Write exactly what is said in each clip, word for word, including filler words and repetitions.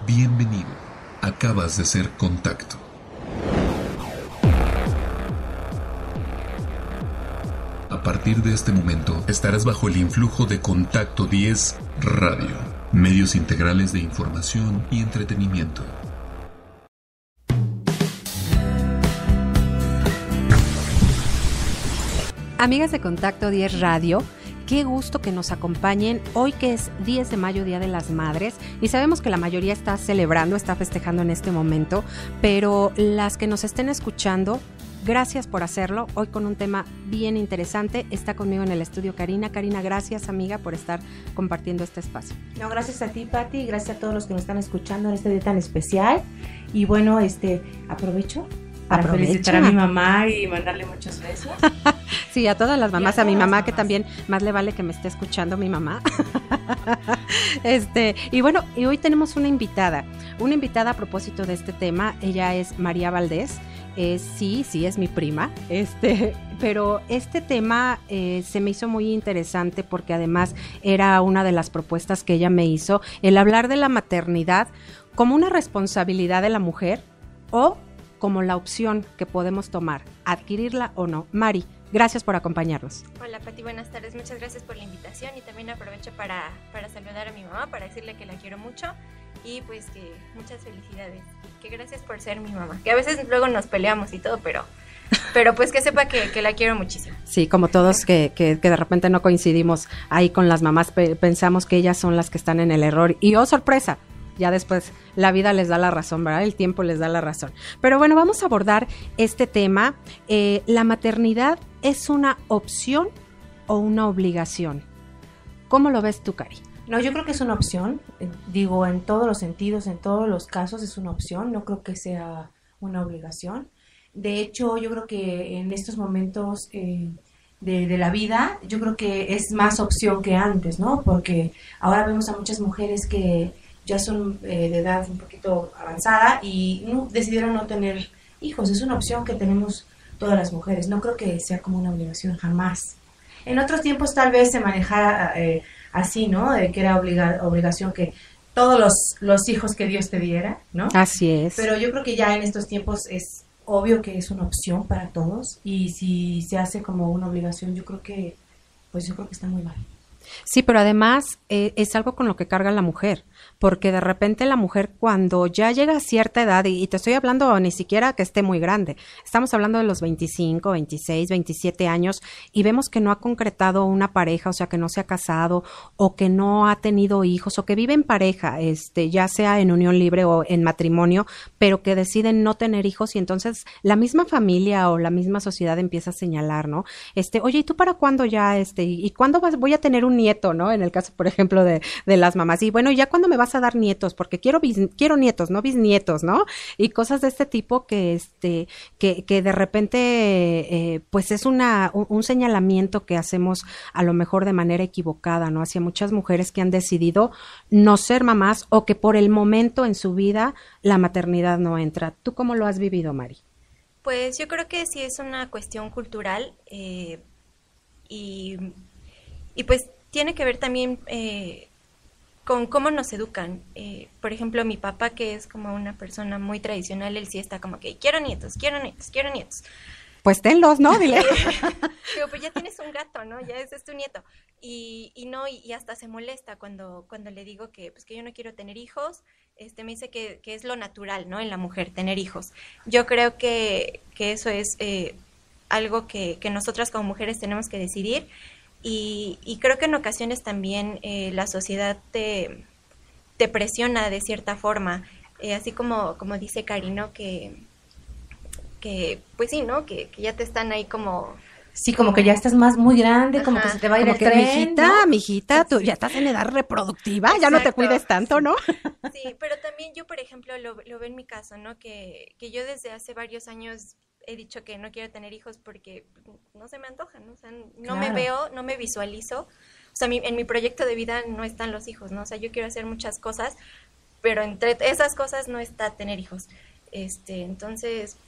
Bienvenido. Acabas de ser contacto. A partir de este momento, estarás bajo el influjo de Contacto diez Radio, medios integrales de información y entretenimiento. Amigas de Contacto diez Radio, qué gusto que nos acompañen hoy, que es diez de mayo, Día de las Madres, y sabemos que la mayoría está celebrando, está festejando en este momento, pero las que nos estén escuchando, gracias por hacerlo, hoy con un tema bien interesante. Está conmigo en el estudio Karina. Karina, gracias, amiga, por estar compartiendo este espacio. No, gracias a ti, Pati, y gracias a todos los que nos están escuchando en este día tan especial. Y bueno, este, aprovecho para Aprovecha. felicitar a mi mamá y mandarle muchos besos. Sí, a todas las mamás, a, a mi mamá, que mamás. también más le vale que me esté escuchando mi mamá. Este, y bueno, y hoy tenemos una invitada, una invitada a propósito de este tema. Ella es María Valdés. Eh, sí, sí, es mi prima, este, pero este tema eh, se me hizo muy interesante porque además era una de las propuestas que ella me hizo, el hablar de la maternidad como una responsabilidad de la mujer o como la opción que podemos tomar, adquirirla o no. Mari, gracias por acompañarnos. Hola Pati, buenas tardes, muchas gracias por la invitación y también aprovecho para, para saludar a mi mamá, para decirle que la quiero mucho y pues que muchas felicidades, que gracias por ser mi mamá, que a veces luego nos peleamos y todo, pero, pero pues que sepa que, que la quiero muchísimo. Sí, como todos que, que, que de repente no coincidimos ahí con las mamás, pe- pensamos que ellas son las que están en el error y oh sorpresa, ya después la vida les da la razón, ¿verdad? El tiempo les da la razón. Pero bueno, vamos a abordar este tema. Eh, ¿La maternidad es una opción o una obligación? ¿Cómo lo ves tú, Cari? No, yo creo que es una opción, eh, digo, en todos los sentidos, en todos los casos es una opción, no creo que sea una obligación. De hecho, yo creo que en estos momentos eh, de, de la vida, yo creo que es más opción que antes, ¿no? Porque ahora vemos a muchas mujeres que ya son eh, de edad un poquito avanzada y no, decidieron no tener hijos. Es una opción que tenemos todas las mujeres. No creo que sea como una obligación, jamás. En otros tiempos tal vez se manejara eh, así, ¿no? De que era obliga- obligación que todos los, los hijos que Dios te diera, ¿no? Así es. Pero yo creo que ya en estos tiempos es obvio que es una opción para todos y si se hace como una obligación, yo creo que, pues yo creo que está muy mal. Sí, pero además eh, es algo con lo que carga la mujer, porque de repente la mujer cuando ya llega a cierta edad, y, y te estoy hablando ni siquiera que esté muy grande, estamos hablando de los veinticinco, veintiséis, veintisiete años, y vemos que no ha concretado una pareja, o sea, que no se ha casado, o que no ha tenido hijos, o que vive en pareja, este, ya sea en unión libre o en matrimonio, pero que deciden no tener hijos, y entonces la misma familia o la misma sociedad empieza a señalar, ¿no? Este, oye, ¿y tú para cuándo ya, este, y cuándo vas, voy a tener un nieto, ¿no? En el caso, por ejemplo, de, de las mamás. Y bueno, ¿ya cuándo me vas a dar nietos? Porque quiero bis, quiero nietos, no bisnietos, ¿no? Y cosas de este tipo que, este, que, que de repente, eh, pues es una, un, un señalamiento que hacemos a lo mejor de manera equivocada, ¿no? Hacia muchas mujeres que han decidido no ser mamás o que por el momento en su vida la maternidad no entra. ¿Tú cómo lo has vivido, Mari? Pues yo creo que sí es una cuestión cultural eh, y, y pues tiene que ver también eh, con cómo nos educan. Eh, por ejemplo, mi papá, que es como una persona muy tradicional, él sí está como que quiero nietos, quiero nietos, quiero nietos. Pues tenlos, ¿no? Dile. Digo, pues ya tienes un gato, ¿no? Ya ese es tu nieto. Y, y no, y, y hasta se molesta cuando, cuando le digo que, pues que yo no quiero tener hijos. Este, me dice que, que es lo natural, ¿no? En la mujer, tener hijos. Yo creo que, que eso es eh, algo que, que nosotras como mujeres tenemos que decidir. Y, y creo que en ocasiones también eh, la sociedad te, te presiona de cierta forma, eh, así como, como dice Karino, que, que pues sí, ¿no? Que, que ya te están ahí como... Sí, como que ya estás más muy grande, como Ajá. que se te va a ir Como el que, tren, mijita, ¿no? mijita, tú Sí. ya estás en edad reproductiva, ya no te Exacto. cuides tanto, ¿no? Sí, pero también yo, por ejemplo, lo, lo veo en mi caso, ¿no? Que, que yo desde hace varios años he dicho que no quiero tener hijos porque no se me antojan, ¿no? O sea, no Claro. me veo, no me visualizo. O sea, mi, en mi proyecto de vida no están los hijos, ¿no? O sea, yo quiero hacer muchas cosas, pero entre esas cosas no está tener hijos. Este, entonces,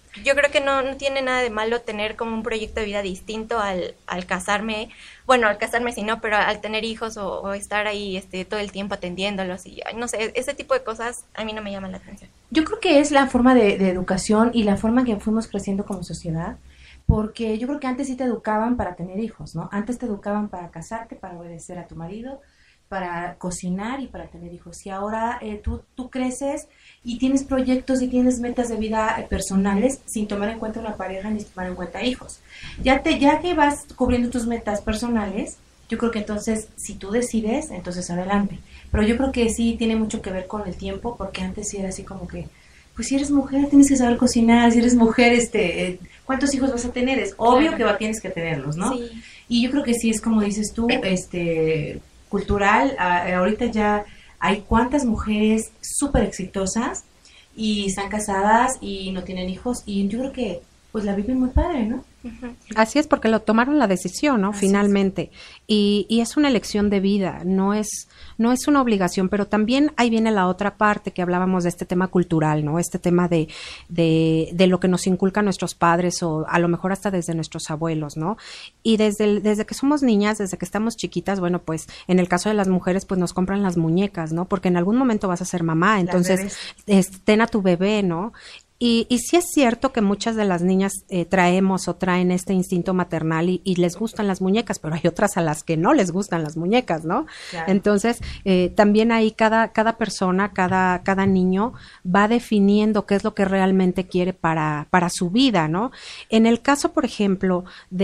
yo creo que no, no tiene nada de malo tener como un proyecto de vida distinto al, al casarme, bueno, al casarme sí, no, pero al tener hijos o, o estar ahí este todo el tiempo atendiéndolos y no sé, ese tipo de cosas a mí no me llaman la atención. Yo creo que es la forma de, de educación y la forma en que fuimos creciendo como sociedad, porque yo creo que antes sí te educaban para tener hijos, ¿no? Antes te educaban para casarte, para obedecer a tu marido, para cocinar y para tener hijos. Y ahora eh, tú, tú creces y tienes proyectos y tienes metas de vida eh, personales sin tomar en cuenta una pareja ni sin tomar en cuenta hijos. Ya, te, ya que vas cubriendo tus metas personales, yo creo que entonces, si tú decides, entonces adelante. Pero yo creo que sí tiene mucho que ver con el tiempo, porque antes sí era así como que, pues si eres mujer tienes que saber cocinar, si eres mujer, este, eh, ¿cuántos hijos vas a tener? Es obvio que va, tienes que tenerlos, ¿no? Sí. Y yo creo que sí es como dices tú, este... cultural, uh, ahorita ya hay cuantas mujeres súper exitosas y están casadas y no tienen hijos y yo creo que pues la viven muy padre, ¿no? Uh-huh. Así es, porque lo tomaron la decisión, ¿no? Así Finalmente. Y, y es una elección de vida, no es, no es una obligación, pero también ahí viene la otra parte que hablábamos de este tema cultural, ¿no? Este tema de, de, de lo que nos inculcan nuestros padres o a lo mejor hasta desde nuestros abuelos, ¿no? Y desde, el, desde que somos niñas, desde que estamos chiquitas, bueno, pues en el caso de las mujeres, pues nos compran las muñecas, ¿no? Porque en algún momento vas a ser mamá, entonces es, ten a tu bebé, ¿no? Y, y sí es cierto que muchas de las niñas eh, traemos o traen este instinto maternal y, y les gustan las muñecas, pero hay otras a las que no les gustan las muñecas, ¿no? Claro. Entonces, eh, también ahí cada, cada persona, cada, cada niño va definiendo qué es lo que realmente quiere para, para su vida, ¿no? En el caso, por ejemplo,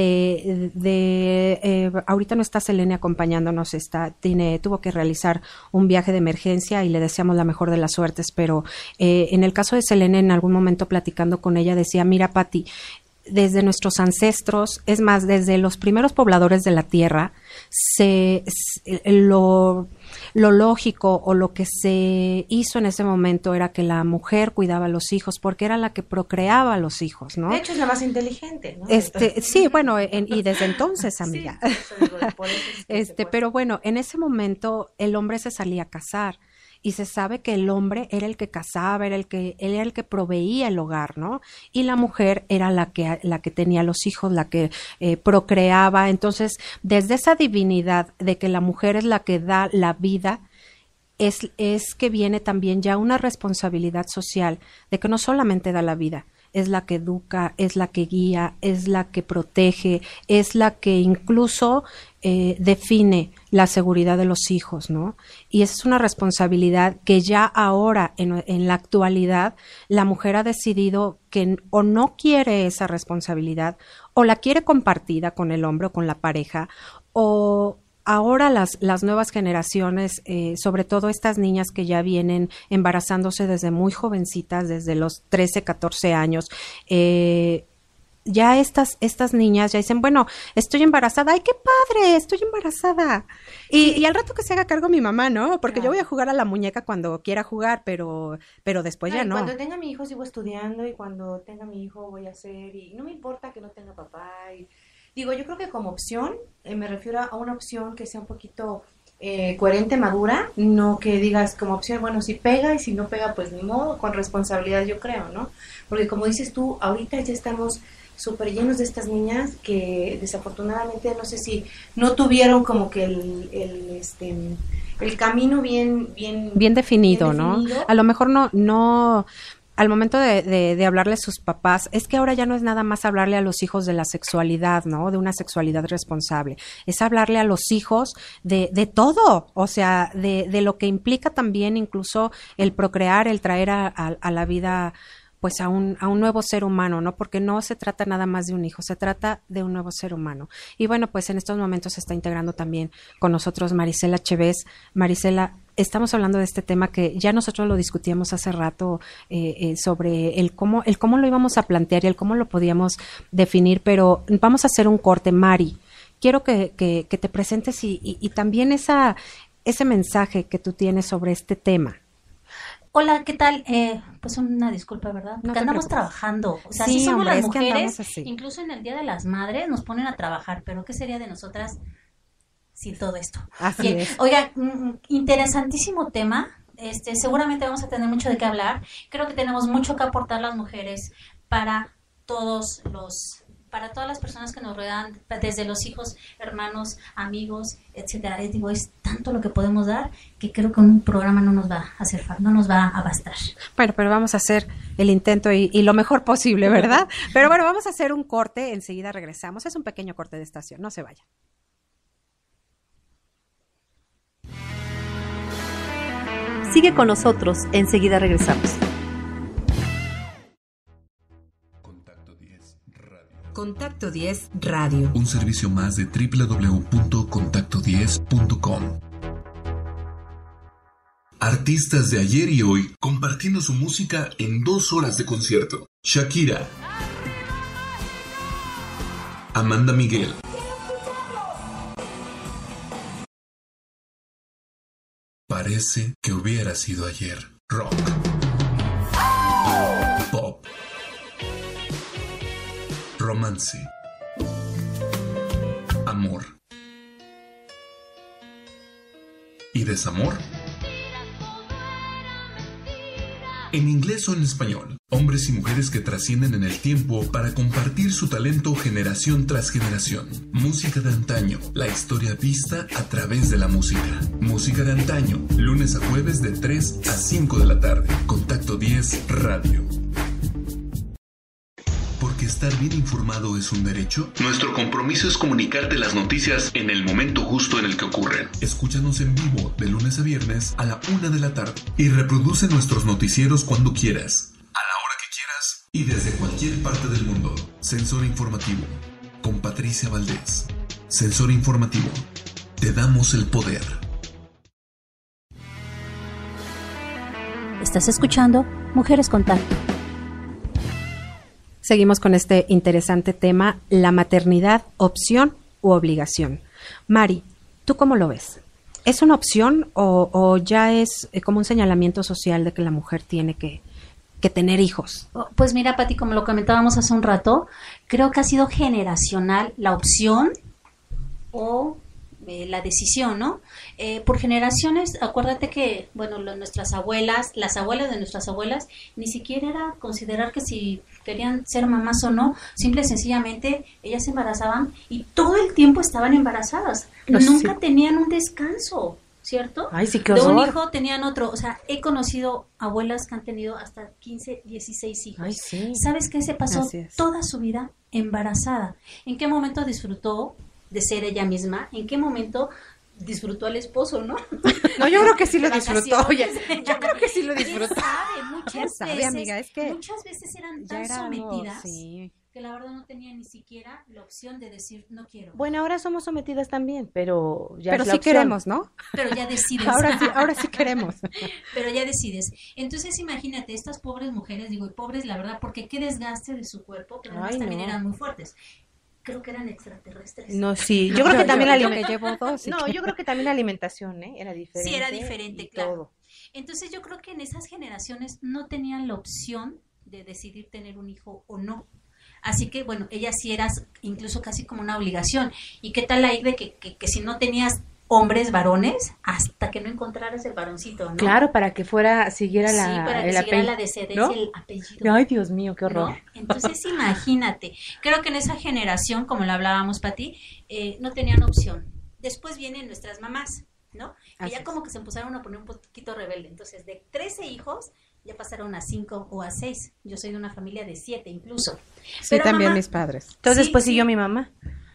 de, de eh, ahorita no está Selene acompañándonos, está, tiene, tuvo que realizar un viaje de emergencia y le deseamos la mejor de las suertes, pero eh, en el caso de Selene, en algún momento momento platicando con ella decía, mira Pati, desde nuestros ancestros, es más, desde los primeros pobladores de la tierra, se, se lo, lo lógico o lo que se hizo en ese momento era que la mujer cuidaba a los hijos porque era la que procreaba a los hijos, ¿no? De hecho es la más inteligente, ¿no? Este, sí, bueno, en, y desde entonces, amiga. Sí, por eso, por eso es que este, pero bueno, en ese momento el hombre se salía a casar. Y se sabe que el hombre era el que casaba, era el que, él era el que proveía el hogar, ¿no? Y la mujer era la que, la que tenía los hijos, la que eh, procreaba. Entonces, desde esa divinidad de que la mujer es la que da la vida, es, es que viene también ya una responsabilidad social de que no solamente da la vida, es la que educa, es la que guía, es la que protege, es la que incluso eh, define la seguridad de los hijos, ¿no? Y esa es una responsabilidad que ya ahora, en, en la actualidad, la mujer ha decidido que o no quiere esa responsabilidad, o la quiere compartida con el hombre o con la pareja, o ahora las, las nuevas generaciones, eh, sobre todo estas niñas que ya vienen embarazándose desde muy jovencitas, desde los trece, catorce años, eh, ya estas, estas niñas ya dicen, bueno, estoy embarazada, ¡ay, qué padre! Estoy embarazada. Y, sí. y al rato que se haga cargo mi mamá, ¿no? Porque claro. yo voy a jugar a la muñeca cuando quiera jugar, pero, pero después no, ya no. Cuando tenga mi hijo sigo estudiando y cuando tenga mi hijo voy a hacer, y no me importa que no tenga papá. Y digo, yo creo que como opción, eh, me refiero a una opción que sea un poquito eh, coherente, madura, no que digas como opción, bueno, si pega y si no pega, pues ni modo, con responsabilidad yo creo, ¿no? Porque como dices tú, ahorita ya estamos súper llenos de estas niñas que desafortunadamente no sé si no tuvieron como que el, el este el camino bien bien bien definido, bien ¿no? definido. A lo mejor no no al momento de, de, de hablarle a sus papás, es que ahora ya no es nada más hablarle a los hijos de la sexualidad, ¿no? De una sexualidad responsable. Es hablarle a los hijos de, de todo, o sea, de, de lo que implica también incluso el procrear, el traer a, a, a la vida pues a un, a un nuevo ser humano, ¿no? Porque no se trata nada más de un hijo, se trata de un nuevo ser humano. Y bueno, pues en estos momentos se está integrando también con nosotros Marisela Chévez. Marisela, estamos hablando de este tema que ya nosotros lo discutíamos hace rato eh, eh, sobre el cómo, el cómo lo íbamos a plantear y el cómo lo podíamos definir, pero vamos a hacer un corte. Mari, quiero que, que, que te presentes y, y, y también esa, ese mensaje que tú tienes sobre este tema. Hola, ¿qué tal? Eh, pues una disculpa, ¿verdad? Porque no andamos preocupes. trabajando. O sea, sí, sí somos hombre, las mujeres, es incluso en el Día de las Madres nos ponen a trabajar, pero ¿qué sería de nosotras sin todo esto? Así Bien. es. Oiga, interesantísimo tema. Este, seguramente vamos a tener mucho de qué hablar. Creo que tenemos mucho que aportar las mujeres para todos los para todas las personas que nos rodean, desde los hijos, hermanos, amigos, etcétera. Les digo, es tanto lo que podemos dar que creo que un programa no nos va a hacer falta, no nos va a bastar. Bueno, pero vamos a hacer el intento y, y lo mejor posible, ¿verdad? Pero bueno, vamos a hacer un corte, enseguida regresamos. Es un pequeño corte de estación, no se vaya. Sigue con nosotros, enseguida regresamos. Contacto diez Radio. Un servicio más de doble u doble u doble u punto contacto diez punto com. Artistas de ayer y hoy compartiendo su música en dos horas de concierto. Shakira, Amanda Miguel, Parece que hubiera sido ayer. Rock, pop, romance, amor y desamor. En inglés o en español, hombres y mujeres que trascienden en el tiempo para compartir su talento generación tras generación. Música de antaño, la historia vista a través de la música. Música de antaño, lunes a jueves de tres a cinco de la tarde. Contacto diez Radio. Porque estar bien informado es un derecho. Nuestro compromiso es comunicarte las noticias en el momento justo en el que ocurren. Escúchanos en vivo de lunes a viernes a la una de la tarde y reproduce nuestros noticieros cuando quieras, a la hora que quieras y desde cualquier parte del mundo. Sensor Informativo con Patricia Valdés. Sensor Informativo. Te damos el poder. Estás escuchando Mujeres Contacto. Seguimos con este interesante tema, la maternidad, opción u obligación. Mari, ¿tú cómo lo ves? ¿Es una opción o, o ya es como un señalamiento social de que la mujer tiene que, que tener hijos? Pues mira, Pati, como lo comentábamos hace un rato, creo que ha sido generacional la opción o eh, la decisión, ¿no? Eh, por generaciones, acuérdate que, bueno, lo, nuestras abuelas, las abuelas de nuestras abuelas, ni siquiera era considerar que si querían ser mamás o no, simple y sencillamente ellas se embarazaban y todo el tiempo estaban embarazadas, Pues nunca sí. tenían un descanso, ¿cierto? Ay, sí, qué de un horror. hijo tenían otro, o sea, he conocido abuelas que han tenido hasta quince, dieciséis hijos. Ay, sí. ¿Sabes qué? Se pasó Así es. toda su vida embarazada. ¿En qué momento disfrutó de ser ella misma? ¿En qué momento disfrutó al esposo, no? No, yo creo que sí lo De disfrutó. Oye, vacaciones. yo creo que sí lo ¿Quién disfrutó. sabe? Muchas ¿Quién sabe, veces, amiga? Es que muchas veces eran ya tan era algo, sometidas sí. que la verdad no tenían ni siquiera la opción de decir no quiero. Bueno, ahora somos sometidas también, pero ya Pero es la sí opción. queremos, ¿no? Pero ya decides. Ahora sí, ahora sí queremos. Pero ya decides. Entonces imagínate, estas pobres mujeres, digo, y pobres la verdad, porque qué desgaste de su cuerpo, pero además Ay, también no. eran muy fuertes. Creo que eran extraterrestres. No, sí, yo creo que también la yo aliment- que llevo dos. y No, que- yo creo que también la alimentación, ¿eh? Era diferente. Sí, era diferente, y claro. todo. Entonces yo creo que en esas generaciones no tenían la opción de decidir tener un hijo o no. Así que, bueno, ellas sí eras incluso casi como una obligación. ¿Y qué tal ahí de que, que, que si no tenías hombres, varones, hasta que no encontraras el varoncito, ¿no? Claro, para que fuera, siguiera Sí, la, para que el siguiera apellido. la descendencia, ¿no? el apellido. Ay, Dios mío, qué horror. ¿no? Entonces, imagínate. Creo que en esa generación, como lo hablábamos, Pati, eh, no tenían opción. Después vienen nuestras mamás, ¿no? Que Así ya es. como que se empezaron a poner un poquito rebelde. Entonces, de trece hijos, ya pasaron a cinco o a seis. Yo soy de una familia de siete incluso. Sí, Pero, también mamá, mis padres. Entonces, Sí, pues sí. siguió mi mamá.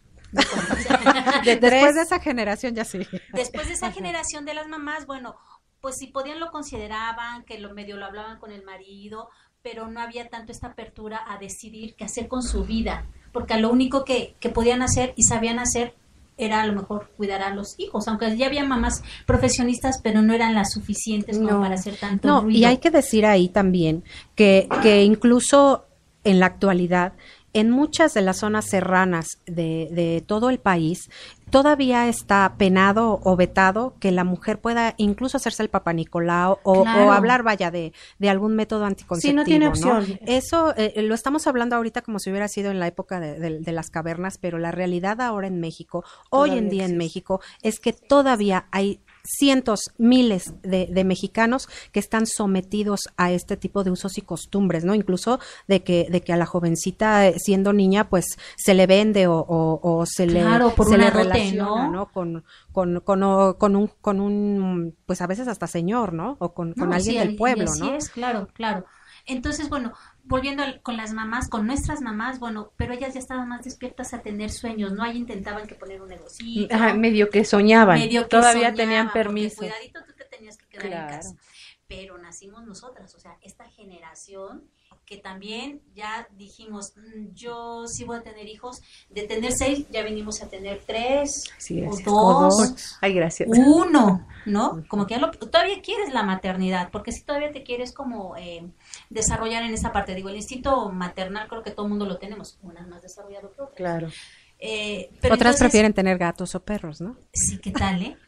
De- después de esa generación ya sí. Después de esa generación de las mamás, bueno, pues si podían lo consideraban, que lo medio lo hablaban con el marido, pero no había tanto esta apertura a decidir qué hacer con su vida, porque a lo único que, que podían hacer y sabían hacer era a lo mejor cuidar a los hijos, aunque ya había mamás profesionistas, pero no eran las suficientes como No. para hacer tanto No, ruido. y hay que decir ahí también que, que incluso en la actualidad, en muchas de las zonas serranas de, de todo el país, todavía está penado o vetado que la mujer pueda incluso hacerse el Papá Nicolau o, Claro. o hablar, vaya, de, de algún método anticonceptivo. Sí, no tiene opción. Eso eh, lo estamos hablando ahorita como si hubiera sido en la época de, de- de las cavernas, pero la realidad ahora en México, hoy Todavía en día en existe. México, es que todavía hay cientos, miles de, de mexicanos que están sometidos a este tipo de usos y costumbres, ¿no? Incluso de que, de que a la jovencita siendo niña, pues se le vende o, o, o se claro, le, por se una le dote, relaciona, ¿no? ¿no? Con, con, con, o, con un, con un, pues a veces hasta señor, ¿no? O con, con no, alguien sí, del pueblo, y así ¿no? es, claro, claro. Entonces, bueno, volviendo al, con las mamás, con nuestras mamás, bueno, pero ellas ya estaban más despiertas a tener sueños, ¿no? Ahí intentaban que poner un negocio. Ajá, medio que soñaban, medio que todavía soñaban, tenían permiso. Cuidadito, tú te tenías que quedar claro. en casa. Pero nacimos nosotras, o sea, esta generación que también ya dijimos, yo sí voy a tener hijos, de tener seis ya venimos a tener tres, sí, o dos, o dos. Ay, gracias. uno, ¿no? Como que ya lo, todavía quieres la maternidad, porque si todavía te quieres como eh, desarrollar en esa parte, digo, el instinto maternal creo que todo el mundo lo tenemos, unas más desarrollado que otras. Claro. Eh, pero Otras entonces, prefieren tener gatos o perros, ¿no? Sí, ¿qué tal, eh?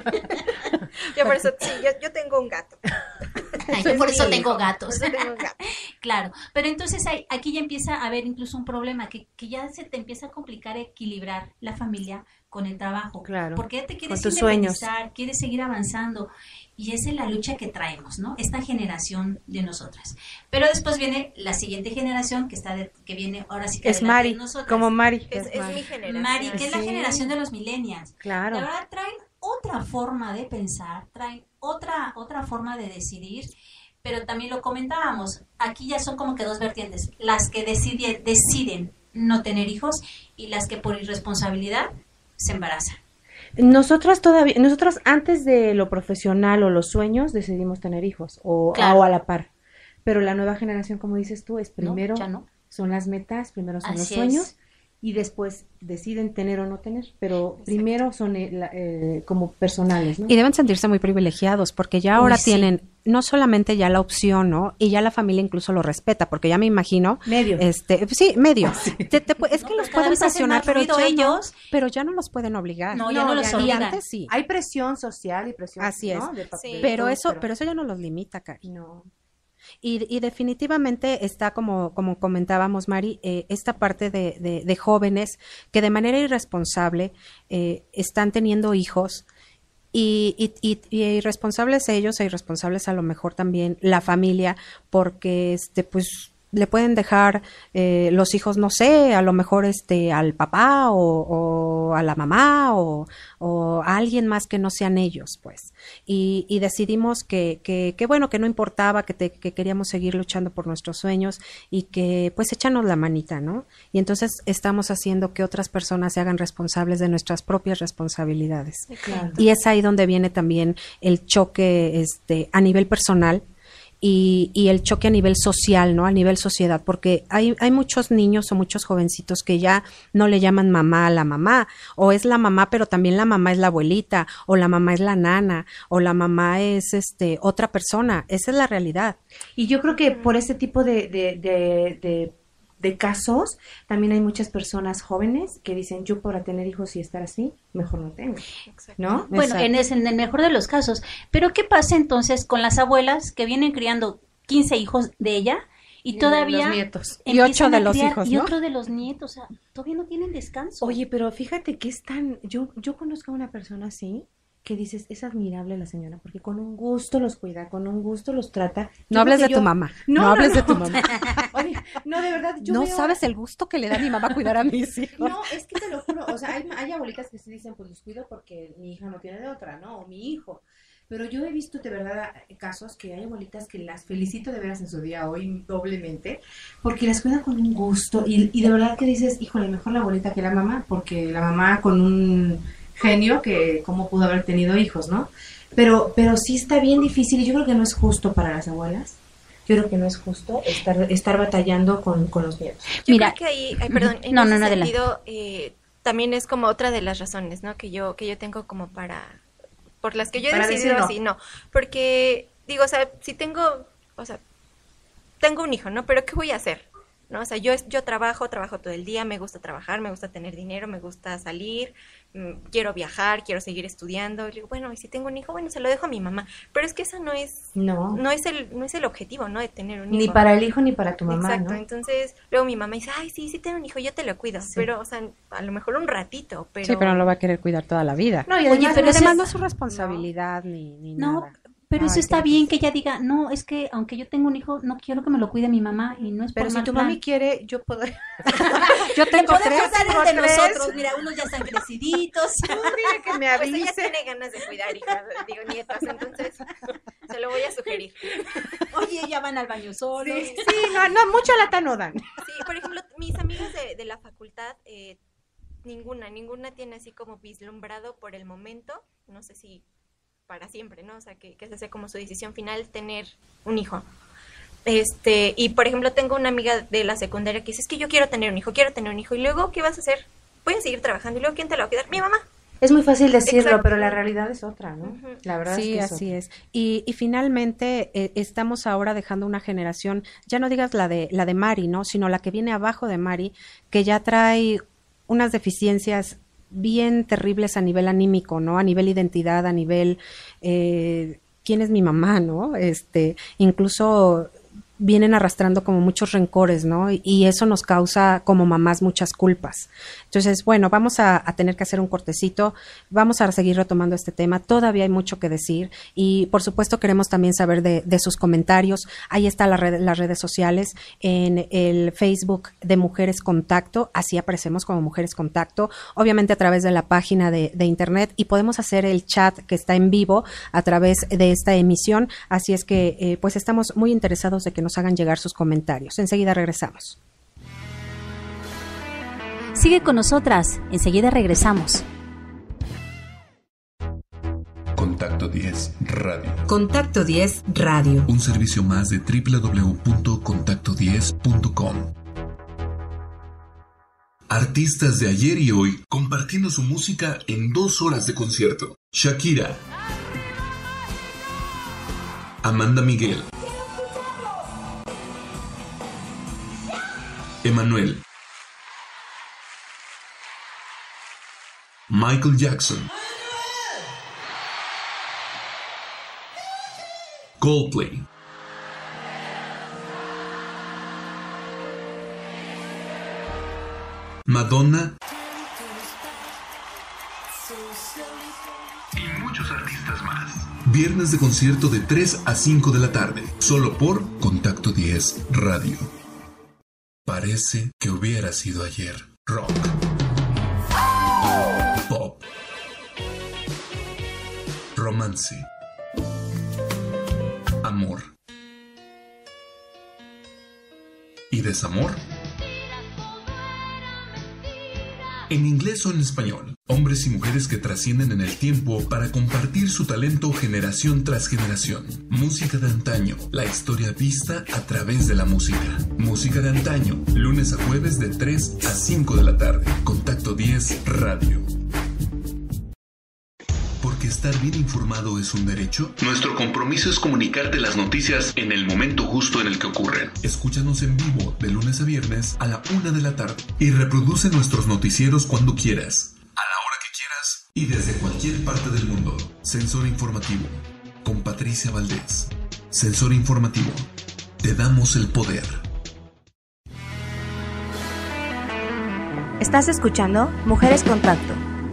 Yo por eso, sí, yo, yo tengo un gato. Ay, yo por eso tengo gatos. Por eso tengo un gato. Claro, pero entonces hay, aquí ya empieza a haber incluso un problema, que, que ya se te empieza a complicar equilibrar la familia con el trabajo. Claro. Porque ya te quieres con tus sueños, quieres seguir avanzando. Y esa es la lucha que traemos, ¿no? Esta generación de nosotras. Pero después viene la siguiente generación que está de, que viene ahora sí que es Mari, nosotras. como Mari. Es, es, es Mari. mi generación. Mari, que sí. es la generación de los millennials. Claro. Y ahora traen otra forma de pensar, traen otra, otra forma de decidir, pero también lo comentábamos, aquí ya son como que dos vertientes, las que deciden, deciden no tener hijos y las que por irresponsabilidad se embarazan. Nosotras todavía, nosotras antes de lo profesional o los sueños decidimos tener hijos o, claro. o a la par. Pero la nueva generación, como dices tú, es primero No, ya no. son las metas, primero son Así los sueños es. y después deciden tener o no tener, pero Exacto. primero son eh, la, eh, como personales, ¿no? Y deben sentirse muy privilegiados porque ya ahora Uy, sí. tienen no solamente ya la opción, ¿no? Y ya la familia incluso lo respeta, porque ya me imagino medio. Este, sí, medio. Sí. Te, te, es no, que los cada pueden vez hacen presionar, más pero ruido ya ellos. No, pero ya no los pueden obligar. No, ya No, no los ya obligan. Y antes sí. Hay presión social y presión, Así es. ¿no? De, Sí. de pero todo, eso, pero... pero eso ya no los limita, Cari. No. Y, y definitivamente está, como, como comentábamos, Mari, eh, esta parte de, de, de jóvenes que de manera irresponsable eh, están teniendo hijos y, y, y, y irresponsables ellos e irresponsables a lo mejor también la familia, porque este pues le pueden dejar eh, los hijos, no sé, a lo mejor este al papá o, o a la mamá o, o a alguien más que no sean ellos, pues. Y, y decidimos que, que, que, bueno, que no importaba, que, te, que queríamos seguir luchando por nuestros sueños y que, pues, échanos la manita, ¿no? Y entonces estamos haciendo que otras personas se hagan responsables de nuestras propias responsabilidades. Claro. Y es ahí donde viene también el choque este, a nivel personal. Y, y el choque a nivel social, ¿no? A nivel sociedad, porque hay, hay muchos niños o muchos jovencitos que ya no le llaman mamá a la mamá, o es la mamá, pero también la mamá es la abuelita, o la mamá es la nana, o la mamá es este otra persona. Esa es la realidad. Y yo creo que por este tipo de, de, de, de, de casos, también hay muchas personas jóvenes que dicen, yo para tener hijos y estar así, mejor no tengo, ¿no? Bueno, en, ese, en el mejor de los casos. Pero ¿qué pasa entonces con las abuelas que vienen criando quince hijos de ella y, y todavía los nietos y ocho de los hijos, ¿no? Y otro de los nietos, o sea, todavía no tienen descanso. Oye, pero fíjate que es tan, yo, yo conozco a una persona así, que dices, es admirable la señora, porque con un gusto los cuida, con un gusto los trata. No Yo hables de yo... tu mamá, no, no, no hables no. de tu mamá. Oye, no, de verdad, yo No veo... sabes el gusto que le da mi mamá a cuidar a mis hijos. No, es que te lo juro, o sea, hay, hay abuelitas que sí dicen, pues los cuido porque mi hija no tiene de otra, ¿no? O mi hijo. Pero yo he visto de verdad casos que hay abuelitas que las felicito de veras en su día hoy doblemente, porque las cuidan con un gusto y, y de verdad que dices, híjole, mejor la abuelita que la mamá, porque la mamá con un genio que cómo pudo haber tenido hijos, ¿no? Pero, pero sí está bien difícil y yo creo que no es justo para las abuelas. Yo creo que no es justo estar, estar batallando con, con los nietos. Yo Mira, creo que ahí, ay, perdón, en no, ese no, no, sentido eh, también es como otra de las razones, ¿no? Que yo que yo tengo como para por las que yo he Para decidido decir no. así, no, porque digo, o sea, si tengo, o sea, tengo un hijo, ¿no? Pero ¿qué voy a hacer? ¿no? O sea, yo, yo trabajo, trabajo todo el día, me gusta trabajar, me gusta tener dinero, me gusta salir, mmm, quiero viajar, quiero seguir estudiando. Y digo, bueno, y si tengo un hijo, bueno, se lo dejo a mi mamá. Pero es que eso no es, no, no es el, no es el objetivo, ¿no? De tener un hijo. Ni para el hijo ni para tu mamá, Exacto, ¿no? Entonces, luego mi mamá dice, ay, sí, sí tengo un hijo, yo te lo cuido. Sí. Pero, o sea, a lo mejor un ratito, pero... Sí, pero no lo va a querer cuidar toda la vida. No, y además, Oye, pero además es, no es su responsabilidad no. ni, ni no, nada. Pero Ay, eso está bien que ella diga, no, es que aunque yo tengo un hijo, no quiero que me lo cuide mi mamá y no es por Pero si tu plan. mami quiere, yo puedo... yo tengo tres, tengo de tres. Nosotros, mira, unos ya están creciditos. Tú dile que me avise. Pues ella tiene ganas de cuidar hijas, digo, nietas, entonces se lo voy a sugerir. Oye, ya van al baño solos. Sí, sí no, no, mucha lata no dan. Sí, por ejemplo, mis amigas de, de la facultad, eh, ninguna, ninguna tiene así como vislumbrado por el momento, no sé si para siempre, ¿no? O sea, que, que se hace como su decisión final tener un hijo. Este, y por ejemplo, tengo una amiga de la secundaria que dice, es que yo quiero tener un hijo, quiero tener un hijo, y luego, ¿qué vas a hacer? Voy a seguir trabajando, y luego, ¿quién te lo va a cuidar? Mi mamá. Es muy fácil decirlo, Exacto. pero la realidad es otra, ¿no? Uh-huh. La verdad sí, es que es así otra. es. Y, y finalmente eh, estamos ahora dejando una generación, ya no digas la de la de Mari, ¿no? Sino la que viene abajo de Mari, que ya trae unas deficiencias bien terribles a nivel anímico, ¿no? A nivel identidad, a nivel eh, ¿quién es mi mamá, no? Este, incluso vienen arrastrando como muchos rencores, ¿no? Y, y eso nos causa como mamás muchas culpas. Entonces, bueno, vamos a, a tener que hacer un cortecito, vamos a seguir retomando este tema, todavía hay mucho que decir y por supuesto queremos también saber de, de sus comentarios. Ahí están la red, las redes sociales, en el Facebook de Mujeres Contacto, así aparecemos como Mujeres Contacto, obviamente a través de la página de, de internet y podemos hacer el chat que está en vivo a través de esta emisión, así es que eh, pues estamos muy interesados de que nos hagan llegar sus comentarios. Enseguida regresamos. Sigue con nosotras, enseguida regresamos. Contacto diez Radio. Contacto diez Radio. Un servicio más de doble u doble u doble u punto contacto diez punto com. Artistas de ayer y hoy compartiendo su música en dos horas de concierto. Shakira, Amanda Miguel, Emmanuel, Michael Jackson, Coldplay, Madonna y muchos artistas más. Viernes de concierto de tres a cinco de la tarde, solo por Contacto diez Radio. Parece que hubiera sido ayer. Rock, pop, romance, amor y desamor. En inglés o en español, hombres y mujeres que trascienden en el tiempo para compartir su talento generación tras generación. Música de antaño, la historia vista a través de la música. Música de antaño, lunes a jueves de tres a cinco de la tarde. Contacto diez Radio. Porque estar bien informado es un derecho. Nuestro compromiso es comunicarte las noticias en el momento justo en el que ocurren. Escúchanos en vivo de lunes a viernes a la una de la tarde y reproduce nuestros noticieros cuando quieras, a la hora que quieras y desde cualquier parte del mundo. Sensor Informativo con Patricia Valdés. Sensor Informativo. Te damos el poder. Estás escuchando Mujeres Contacto.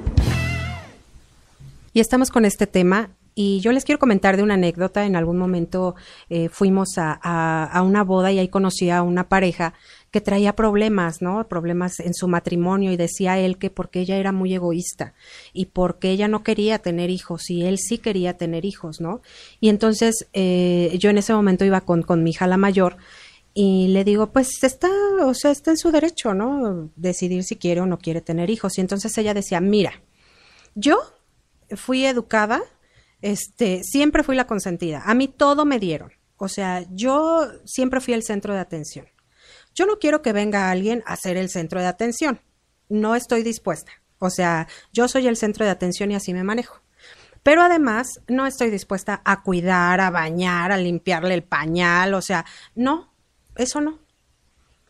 Y estamos con este tema y yo les quiero comentar de una anécdota. En algún momento eh, fuimos a, a, a una boda y ahí conocí a una pareja que traía problemas, ¿no? Problemas en su matrimonio y decía él que porque ella era muy egoísta y porque ella no quería tener hijos y él sí quería tener hijos, ¿no? Y entonces eh, yo en ese momento iba con, con mi hija la mayor y le digo, pues está, o sea, está en su derecho, ¿no? Decidir si quiere o no quiere tener hijos. Y entonces ella decía, mira, yo fui educada, este, siempre fui la consentida. A mí todo me dieron. O sea, yo siempre fui el centro de atención. Yo no quiero que venga alguien a ser el centro de atención. No estoy dispuesta. O sea, yo soy el centro de atención y así me manejo. Pero además, no estoy dispuesta a cuidar, a bañar, a limpiarle el pañal. O sea, no, eso no.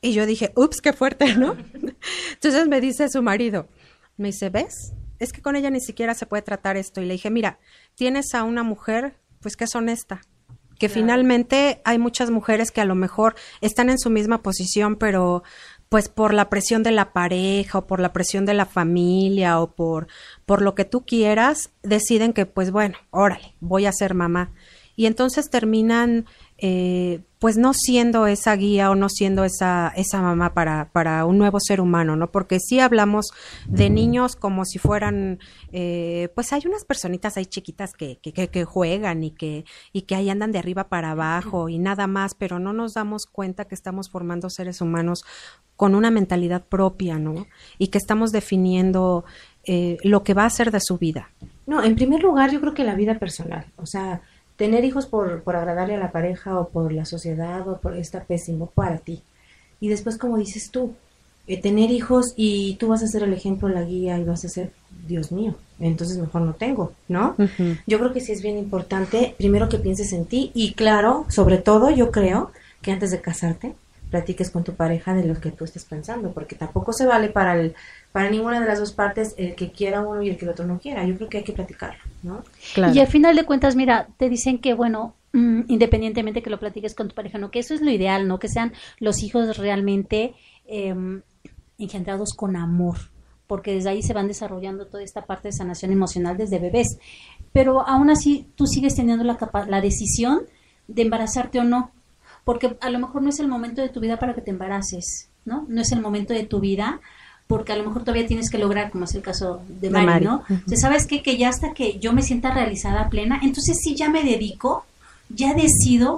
Y yo dije, ups, qué fuerte, ¿no? Entonces me dice su marido, me dice, ¿ves? Es que con ella ni siquiera se puede tratar esto. Y le dije, mira, tienes a una mujer, pues que es honesta, que claro. Finalmente hay muchas mujeres que a lo mejor están en su misma posición, pero pues por la presión de la pareja o por la presión de la familia o por, por lo que tú quieras, deciden que pues bueno, órale, voy a ser mamá. Y entonces terminan eh, pues no siendo esa guía o no siendo esa esa mamá para para un nuevo ser humano, ¿no? Porque sí hablamos de niños como si fueran, eh, pues hay unas personitas ahí chiquitas que, que, que, que juegan y que, y que ahí andan de arriba para abajo y nada más, pero no nos damos cuenta que estamos formando seres humanos con una mentalidad propia, ¿no? Y que estamos definiendo eh, lo que va a ser de su vida. No, en primer lugar yo creo que la vida personal, o sea, tener hijos por, por agradarle a la pareja o por la sociedad o por está pésimo para ti. Y después, como dices tú, eh, tener hijos y tú vas a ser el ejemplo, la guía y vas a ser, Dios mío, entonces mejor no tengo, ¿no? Uh-huh. Yo creo que sí es bien importante, primero que pienses en ti y claro, sobre todo yo creo que antes de casarte, platiques con tu pareja de lo que tú estés pensando, porque tampoco se vale para el para ninguna de las dos partes el que quiera uno y el que el otro no quiera. Yo creo que hay que platicarlo, ¿no? Claro. Y al final de cuentas, mira, te dicen que, bueno, mmm, independientemente que lo platiques con tu pareja, ¿no? Que eso es lo ideal, ¿no? Que sean los hijos realmente eh, engendrados con amor, porque desde ahí se van desarrollando toda esta parte de sanación emocional desde bebés. Pero aún así, tú sigues teniendo la, capa- la decisión de embarazarte o no, porque a lo mejor no es el momento de tu vida para que te embaraces, ¿no? No es el momento de tu vida porque a lo mejor todavía tienes que lograr, como es el caso de Mari, de Mari. ¿no? Uh-huh. O sea, ¿sabes qué? Que ya hasta que yo me sienta realizada plena, entonces sí ya me dedico, ya decido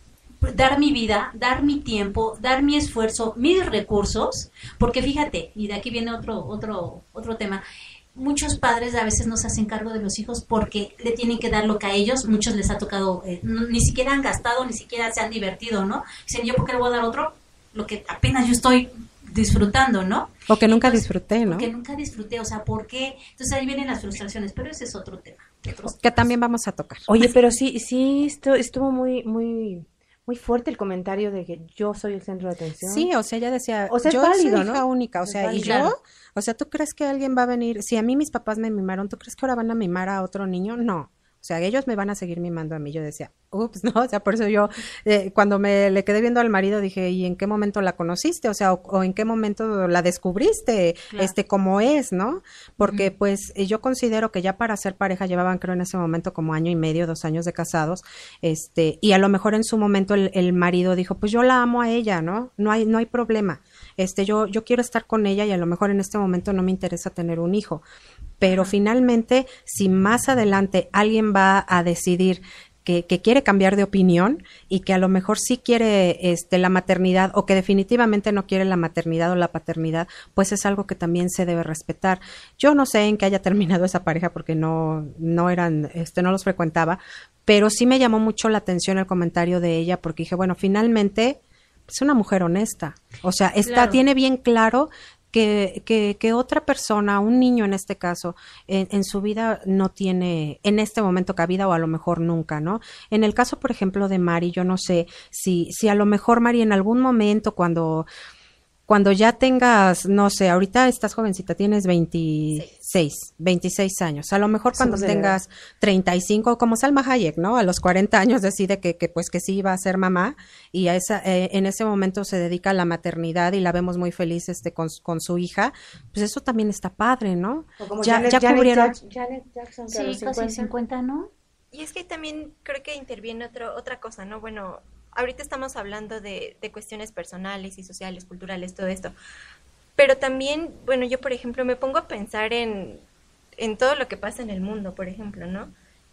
dar mi vida, dar mi tiempo, dar mi esfuerzo, mis recursos, porque fíjate, y de aquí viene otro otro otro tema, muchos padres a veces no se hacen cargo de los hijos porque le tienen que dar lo que a ellos, muchos les ha tocado, eh, no, ni siquiera han gastado, ni siquiera se han divertido, ¿no? Dicen, ¿yo por qué le voy a dar otro? Lo que apenas yo estoy disfrutando, ¿no? O que nunca Entonces, disfruté, ¿no? Que nunca disfruté, o sea, ¿por qué? Entonces ahí vienen las frustraciones, pero ese es otro tema. Que también vamos a tocar. Oye, pero sí, sí, esto, estuvo muy, muy, muy fuerte el comentario de que yo soy el centro de atención. Sí, o sea, ella decía, o sea, yo válido, soy ¿no? hija única, o sea, válido, y yo, claro. O sea, ¿tú crees que alguien va a venir? Si a mí mis papás me mimaron, ¿tú crees que ahora van a mimar a otro niño? No. O sea, ellos me van a seguir mimando a mí. Yo decía, ups, ¿no? O sea, por eso yo, eh, cuando me le quedé viendo al marido, dije, ¿y en qué momento la conociste? O sea, o, o en qué momento la descubriste, claro. este, cómo es, ¿no? Porque, uh-huh. pues, yo considero que ya para ser pareja llevaban, creo, en ese momento como año y medio, dos años de casados, este, y a lo mejor en su momento el, el marido dijo, pues yo la amo a ella, ¿no? No hay, no hay problema. Este, yo, yo quiero estar con ella y a lo mejor en este momento no me interesa tener un hijo. Pero Ajá. finalmente, si más adelante alguien va a decidir que, que quiere cambiar de opinión y que a lo mejor sí quiere este, la maternidad o que definitivamente no quiere la maternidad o la paternidad, pues es algo que también se debe respetar. Yo no sé en qué haya terminado esa pareja porque no, no eran, este, no los frecuentaba, pero sí me llamó mucho la atención el comentario de ella porque dije, bueno, finalmente es una mujer honesta. O sea, está, claro. tiene bien claro Que, que, que otra persona, un niño en este caso, en, en su vida no tiene en este momento cabida o a lo mejor nunca, ¿no? En el caso, por ejemplo, de Mari, yo no sé si, si a lo mejor Mari en algún momento cuando, cuando ya tengas, no sé, ahorita estás jovencita, tienes veintiséis, veintiséis años, a lo mejor cuando Somos tengas treinta y cinco, como Salma Hayek, ¿no? A los cuarenta años decide que, que pues que sí va a ser mamá y a esa, eh, en ese momento se dedica a la maternidad y la vemos muy feliz este con, con su hija, pues eso también está padre, ¿no? O como ya, Janet, ya Janet, cubrieron. Jack, Janet Jackson, sí, casi cincuenta. cincuenta, ¿no? Y es que también creo que interviene otro, otra cosa, ¿no? Bueno, ahorita estamos hablando de, de cuestiones personales y sociales, culturales, todo esto. Pero también, bueno, yo, por ejemplo, me pongo a pensar en, en todo lo que pasa en el mundo, por ejemplo, ¿no?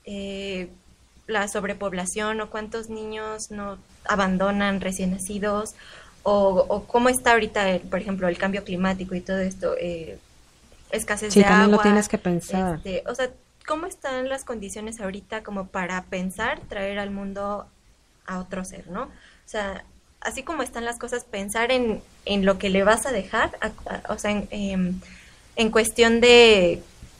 Eh, la sobrepoblación o cuántos niños no abandonan recién nacidos o, o cómo está ahorita, el, por ejemplo, el cambio climático y todo esto, eh, escasez sí, de agua. Sí, también lo tienes que pensar. Este, o sea, ¿cómo están las condiciones ahorita como para pensar traer al mundo a otro ser, ¿no? O sea, así como están las cosas, pensar en, en lo que le vas a dejar, a, a, o sea, en, eh, en cuestión de,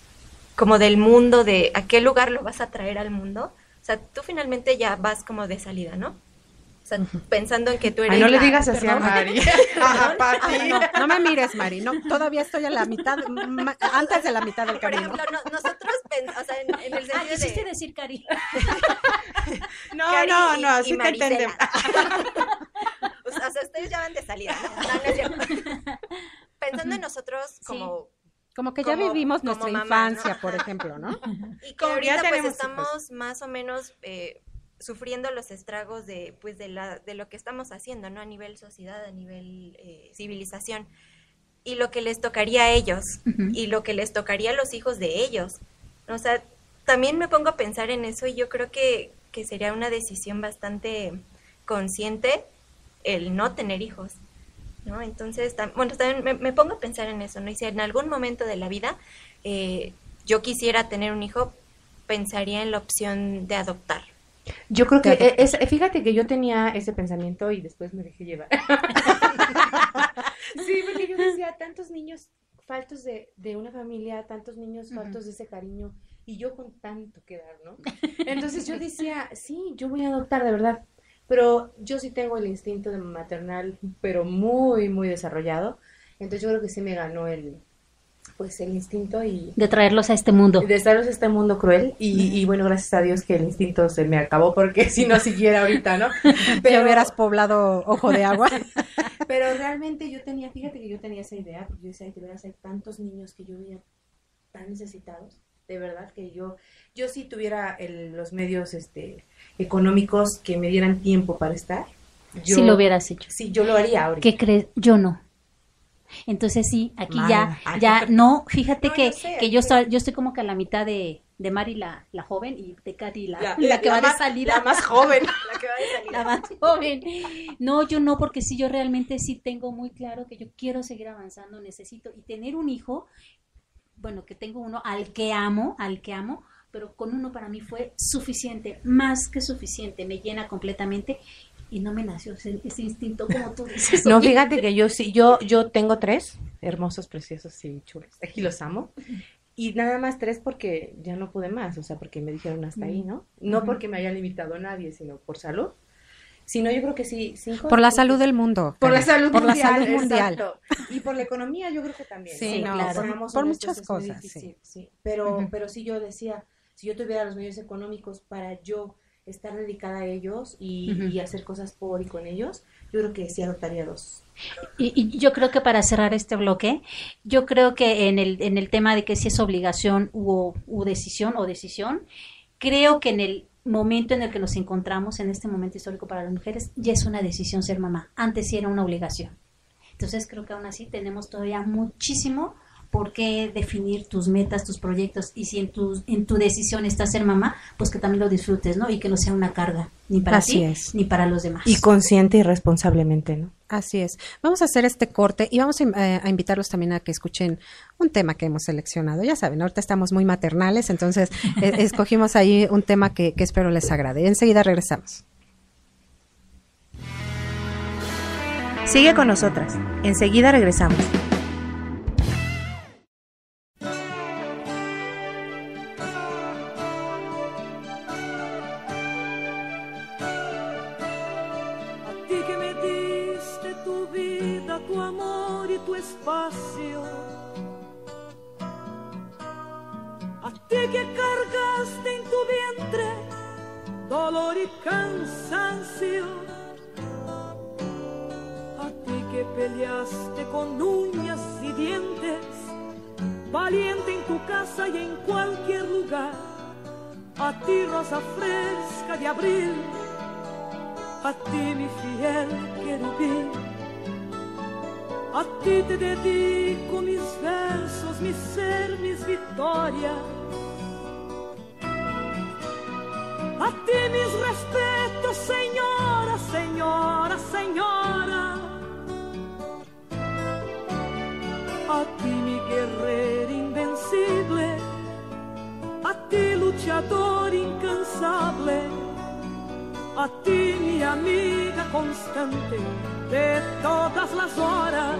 como del mundo, de a qué lugar lo vas a traer al mundo, o sea, tú finalmente ya vas como de salida, ¿no? O sea, pensando en que tú eres... Ay, no la... le digas así a Mari. A Pati. No, no me mires, Mari. No, todavía estoy a la mitad, ma, antes de la mitad del Por camino. ejemplo, no, nosotros, o sea, en, en el sentido ah, quisiste de... decir Cari. No, Cari no, y, no, y sí te Marisela. entendemos. O sea, ustedes ya van de salida, ¿no? No, no es cierto. Pensando en nosotros como... Sí. Como que ya como, vivimos como nuestra mamá, infancia, ¿no? por ejemplo, ¿no? Y que Como ahorita ya pues tenemos estamos hijos. más o menos eh, sufriendo los estragos de pues de la de lo que estamos haciendo, ¿no? A nivel sociedad, a nivel eh, civilización. Y lo que les tocaría a ellos, uh-huh. y lo que les tocaría a los hijos de ellos. O sea, también me pongo a pensar en eso y yo creo que, que sería una decisión bastante consciente el no tener hijos, ¿no? Entonces, tam- bueno, también me, me pongo a pensar en eso, ¿no? Y si en algún momento de la vida eh, yo quisiera tener un hijo, pensaría en la opción de adoptar. Yo creo que, es, fíjate que yo tenía ese pensamiento y después me dejé llevar. Sí, porque yo decía, tantos niños faltos de, de una familia, tantos niños uh-huh. faltos de ese cariño, y yo con tanto que dar, ¿no? Entonces yo decía, sí, yo voy a adoptar, de verdad. Pero yo sí tengo el instinto de maternal, pero muy, muy desarrollado. Entonces yo creo que sí me ganó el, pues el instinto y... De traerlos a este mundo. De traerlos a este mundo cruel. Y, y bueno, gracias a Dios que el instinto se me acabó, porque si no siguiera ahorita, ¿no? Pero hubieras poblado Ojo de Agua. Pero realmente yo tenía, fíjate que yo tenía esa idea, porque yo decía, de verdad hay tantos niños que yo veía tan necesitados. De verdad que yo, yo si tuviera el, los medios este económicos que me dieran tiempo para estar. Yo, si lo hubieras hecho. Sí, yo lo haría ahorita. ¿Qué crees? Yo no. Entonces sí, aquí Mala. ya, Ay, ya, no, fíjate no, que, no sé, que yo estoy, yo estoy como que a la mitad de, de Mari la, la joven y de Cari la, la, la que la va más, de salida. La más joven. La que va de salida. La más joven. No, yo no, porque sí, yo realmente sí tengo muy claro que yo quiero seguir avanzando, necesito, y tener un hijo, bueno, que tengo uno al que amo, al que amo, pero con uno para mí fue suficiente, más que suficiente, me llena completamente y no me nació ese, ese instinto como tú dices. No, fíjate que yo sí, yo, yo tengo tres, hermosos, preciosos y chulos, aquí los amo, y nada más tres porque ya no pude más, o sea, porque me dijeron hasta ahí, ¿no? No uh-huh. porque me haya limitado a nadie, sino por salud. Si no, yo creo que sí. Cinco, por la salud del mundo. Por la salud por mundial. Por la salud mundial. Exacto. Y por la economía yo creo que también. Sí, ¿no? no, claro. Por, por muchas cosas. Sí. Sí. Pero, uh-huh. pero sí yo decía, si yo tuviera los medios económicos para yo estar dedicada a ellos y, uh-huh. y hacer cosas por y con ellos, yo creo que sí adoptaría dos. Y, y yo creo que para cerrar este bloque, yo creo que en el, en el tema de que si es obligación u, u decisión o decisión, creo que en el momento en el que nos encontramos en este momento histórico para las mujeres, ya es una decisión ser mamá. Antes sí era una obligación. Entonces creo que aún así tenemos todavía muchísimo por qué definir tus metas, tus proyectos, y si en tu, en tu decisión está ser mamá, pues que también lo disfrutes, ¿no? Y que no sea una carga, ni para Así ti, es. ni para los demás. Y consciente y responsablemente, ¿no? Así es. Vamos a hacer este corte y vamos a, eh, a invitarlos también a que escuchen un tema que hemos seleccionado. Ya saben, ahorita estamos muy maternales, entonces eh, escogimos ahí un tema que, que espero les agrade. Enseguida regresamos. Sigue con nosotras. Enseguida regresamos. A ti que cargaste en tu vientre dolor y cansancio, a ti que peleaste con uñas y dientes, valiente en tu casa y en cualquier lugar, a ti rosa fresca de abril, a ti mi fiel querubín. A ti te dedico mis versos, mi ser, mis victorias. A ti mis respetos, señora, señora, señora. A ti mi guerrera invencible. A ti luchador incansable. A ti mi amiga constante de todas las horas.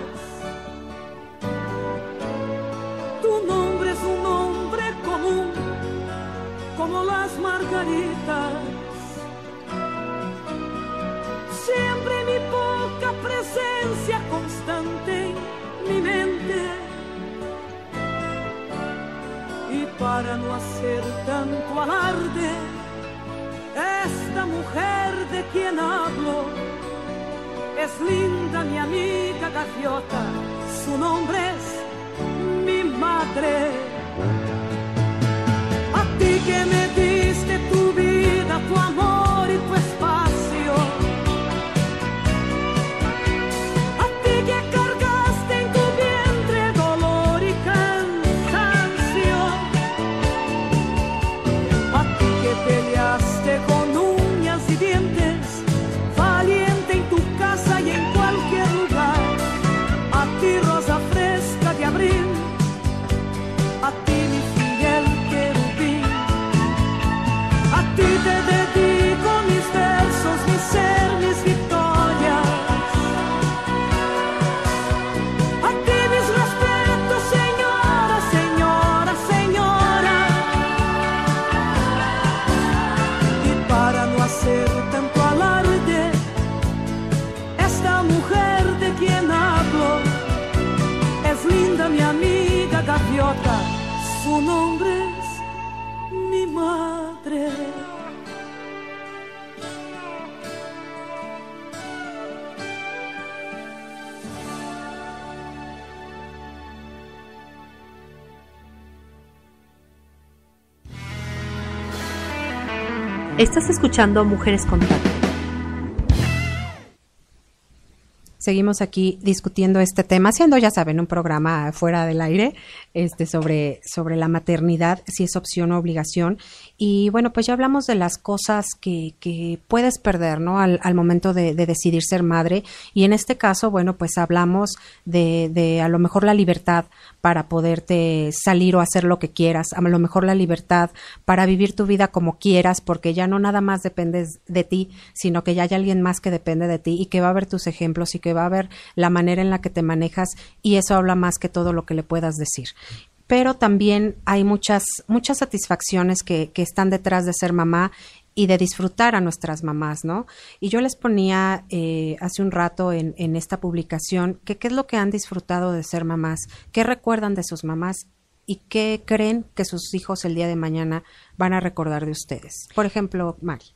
Tu nombre es un nombre común como las margaritas. para no hacer tanto alarde, esta mujer de quien hablo es linda mi amiga gaviota, su nombre es mi madre. A ti que me diste tu vida, tu amor y tu espacio, a ti que cargaste en tu vientre dolor y cansancio, a ti que peleaste con uñas y dientes, valiente en tu casa y en cualquier lugar, a ti rosa fresca de abril, a ti mi fiel querubín, a ti te dedico mis versos, mi ser, mis victorias, a ti mis respetos, señora, señora, señora. Y para no hacer tanto alarde, esta mujer de quien hablo es linda mi amiga gaviota, su nombre es mi madre. Estás escuchando Mujeres con Tacto. Seguimos aquí discutiendo este tema, haciendo, ya saben, un programa fuera del aire, este, sobre, sobre la maternidad, si es opción o obligación. Y bueno, pues ya hablamos de las cosas que, que puedes perder, ¿no? Al, al momento de, de decidir ser madre. Y en este caso, bueno, pues hablamos de, de a lo mejor la libertad para poderte salir o hacer lo que quieras, a lo mejor la libertad para vivir tu vida como quieras, porque ya no nada más dependes de ti, sino que ya hay alguien más que depende de ti y que va a ver tus ejemplos y que va a ver la manera en la que te manejas, y eso habla más que todo lo que le puedas decir. Pero también hay muchas, muchas satisfacciones que, que están detrás de ser mamá y de disfrutar a nuestras mamás, ¿no? Y yo les ponía eh, hace un rato en, en esta publicación que qué es lo que han disfrutado de ser mamás, qué recuerdan de sus mamás y qué creen que sus hijos el día de mañana van a recordar de ustedes. Por ejemplo, Mari.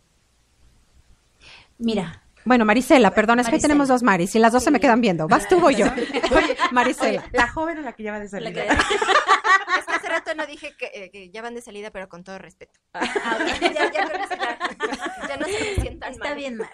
Mira. Bueno, Marisela, perdón, es que hoy tenemos dos Maris y las dos sí. Se me quedan viendo. ¿Vas tú o yo? Oye, Marisela. Oye, ¿la joven o la que ya va de salida? Que... es que hace rato no dije que, eh, que ya van de salida, pero con todo respeto. Ah, ya, ya, ya, ya, ya no se me sientan Está mal. bien mal.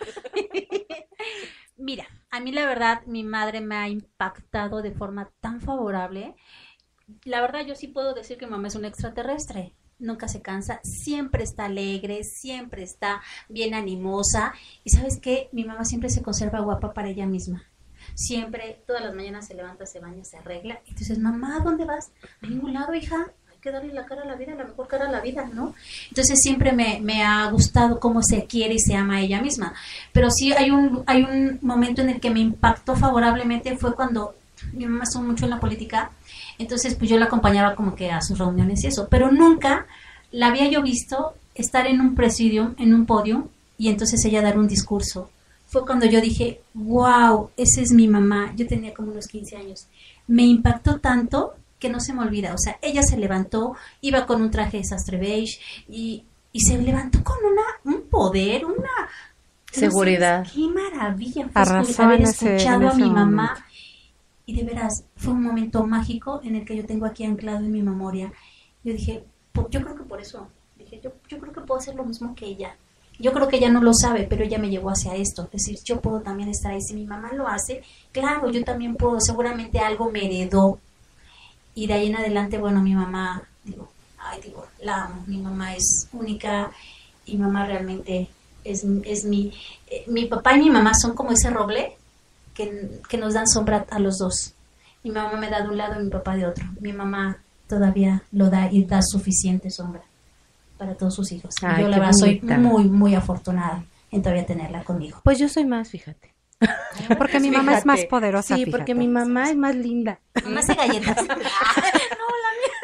Mira, a mí la verdad, mi madre me ha impactado de forma tan favorable. La verdad, yo sí puedo decir que mamá es un extraterrestre. Nunca se cansa, siempre está alegre, siempre está bien animosa. Y ¿sabes qué? Mi mamá siempre se conserva guapa para ella misma. Siempre, todas las mañanas se levanta, se baña, se arregla. Y entonces, mamá, ¿dónde vas? A ningún lado, hija. Hay que darle la cara a la vida, la mejor cara a la vida, ¿no? Entonces siempre me, me ha gustado cómo se quiere y se ama a ella misma. Pero sí hay un, hay un momento en el que me impactó favorablemente, fue cuando mi mamá estuvo mucho en la política. Entonces, pues yo la acompañaba como que a sus reuniones y eso, pero nunca la había yo visto estar en un presidium, en un podio, y entonces ella dar un discurso. Fue cuando yo dije, wow, esa es mi mamá. Yo tenía como unos quince años. Me impactó tanto que no se me olvida. O sea, ella se levantó, iba con un traje de sastre beige, y, y se levantó con una un poder, una... seguridad. No sé, qué maravilla fue haber escuchado a mi mamá. Momento. Y de veras, fue un momento mágico en el que yo tengo aquí anclado en mi memoria. Yo dije, yo creo que por eso, dije, yo, yo creo que puedo hacer lo mismo que ella. Yo creo que ella no lo sabe, pero ella me llevó hacia esto. Es decir, yo puedo también estar ahí. Si mi mamá lo hace, claro, yo también puedo. Seguramente algo me heredó. Y de ahí en adelante, bueno, mi mamá, digo, ay, digo, la amo. Mi mamá es única y mi mamá realmente es, es mi... Eh, mi papá y mi mamá son como ese roble Que, que nos dan sombra a los dos. Mi mamá me da de un lado y mi papá de otro. Mi mamá todavía lo da y da suficiente sombra para todos sus hijos. Ay, yo la verdad soy muy, muy afortunada en todavía tenerla conmigo. Pues yo soy más, fíjate. Porque mi mamá es más poderosa. Sí, fíjate. Porque mi mamá es más linda. Mamá hace galletas. No, la mía.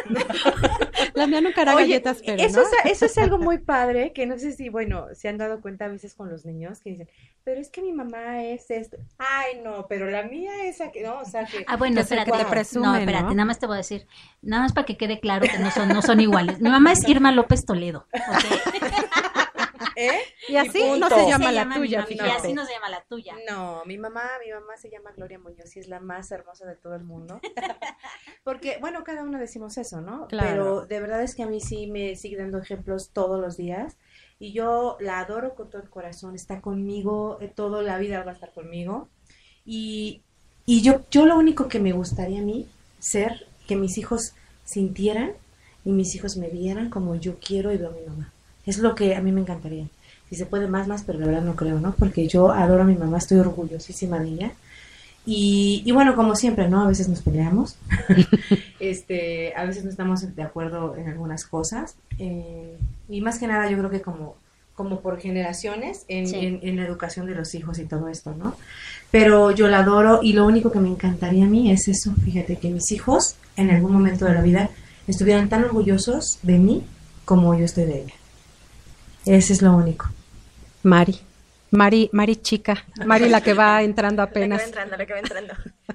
La mía nunca hará Oye, galletas, pero eso, ¿no? es, eso es algo muy padre, que no sé si, bueno, se han dado cuenta a veces con los niños que dicen, pero es que mi mamá es esto. Ay, no, pero la mía es que no, o sea que... Ah, bueno, que espérate, te presume, no, espérate, ¿no? nada más te voy a decir, nada más para que quede claro que no son, no son iguales. Mi mamá es Irma López Toledo, ¿ok? ¿Eh? Y así punto. no se llama Se la llama mi tuya, mami, y fíjate. así no se llama la tuya. No, mi mamá, mi mamá se llama Gloria Muñoz y es la más hermosa de todo el mundo. Porque, bueno, cada uno decimos eso, ¿no? Claro. Pero de verdad es que a mí sí me sigue dando ejemplos todos los días y yo la adoro con todo el corazón, está conmigo, eh, toda la vida va a estar conmigo y, y yo, yo lo único que me gustaría a mí ser que mis hijos sintieran y mis hijos me vieran como yo quiero y veo a mi mamá. Es lo que a mí me encantaría. Si se puede más, más, pero la verdad no creo, ¿no? Porque yo adoro a mi mamá, estoy orgullosísima de ella. Y, y bueno, como siempre, ¿no? A veces nos peleamos, este, a veces no estamos de acuerdo en algunas cosas. Eh, y más que nada yo creo que como, como por generaciones en, Sí. en, en la educación de los hijos y todo esto, ¿no? Pero yo la adoro y lo único que me encantaría a mí es eso, fíjate, que mis hijos en algún momento de la vida estuvieran tan orgullosos de mí como yo estoy de ella. Ese es lo único. Mari. Mari, Mari chica. Mari la que va entrando La que apenas. va entrando, la que va entrando.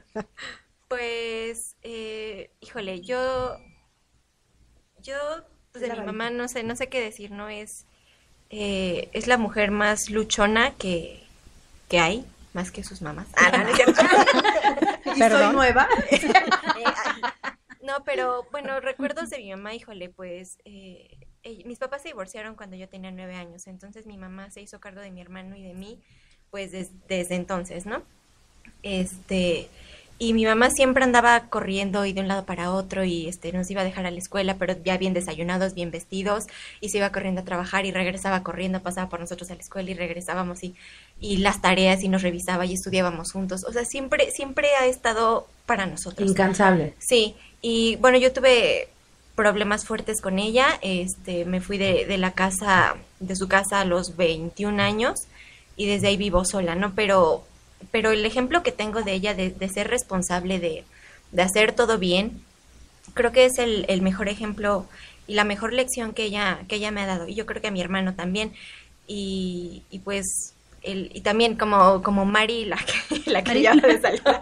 Pues, eh, híjole, yo, yo, pues de La mi varita. mamá no sé, no sé qué decir, ¿no? Es, eh, es la mujer más luchona que, que hay, más que sus mamás. Ah, no, no es cierto. Y Perdón. soy nueva. Eh, ay, no, pero bueno, recuerdos de mi mamá, híjole, pues eh, eh, mis papás se divorciaron cuando yo tenía nueve años, entonces mi mamá se hizo cargo de mi hermano y de mí, pues des- desde entonces, ¿no? Este, y mi mamá siempre andaba corriendo y de un lado para otro y este nos iba a dejar a la escuela, pero ya bien desayunados, bien vestidos, y se iba corriendo a trabajar y regresaba corriendo, pasaba por nosotros a la escuela y regresábamos y, y las tareas y nos revisaba y estudiábamos juntos. O sea, siempre, siempre ha estado para nosotros. Incansable. Sí, y bueno, yo tuve problemas fuertes con ella, este, me fui de, de la casa, de su casa a los veintiún años y desde ahí vivo sola, ¿no? Pero, pero el ejemplo que tengo de ella de, de ser responsable, de, de hacer todo bien, creo que es el, el mejor ejemplo y la mejor lección que ella, que ella me ha dado. Y yo creo que a mi hermano también. Y, y pues, el, y también como, como Mari, la que, la que Mari. ya de salud.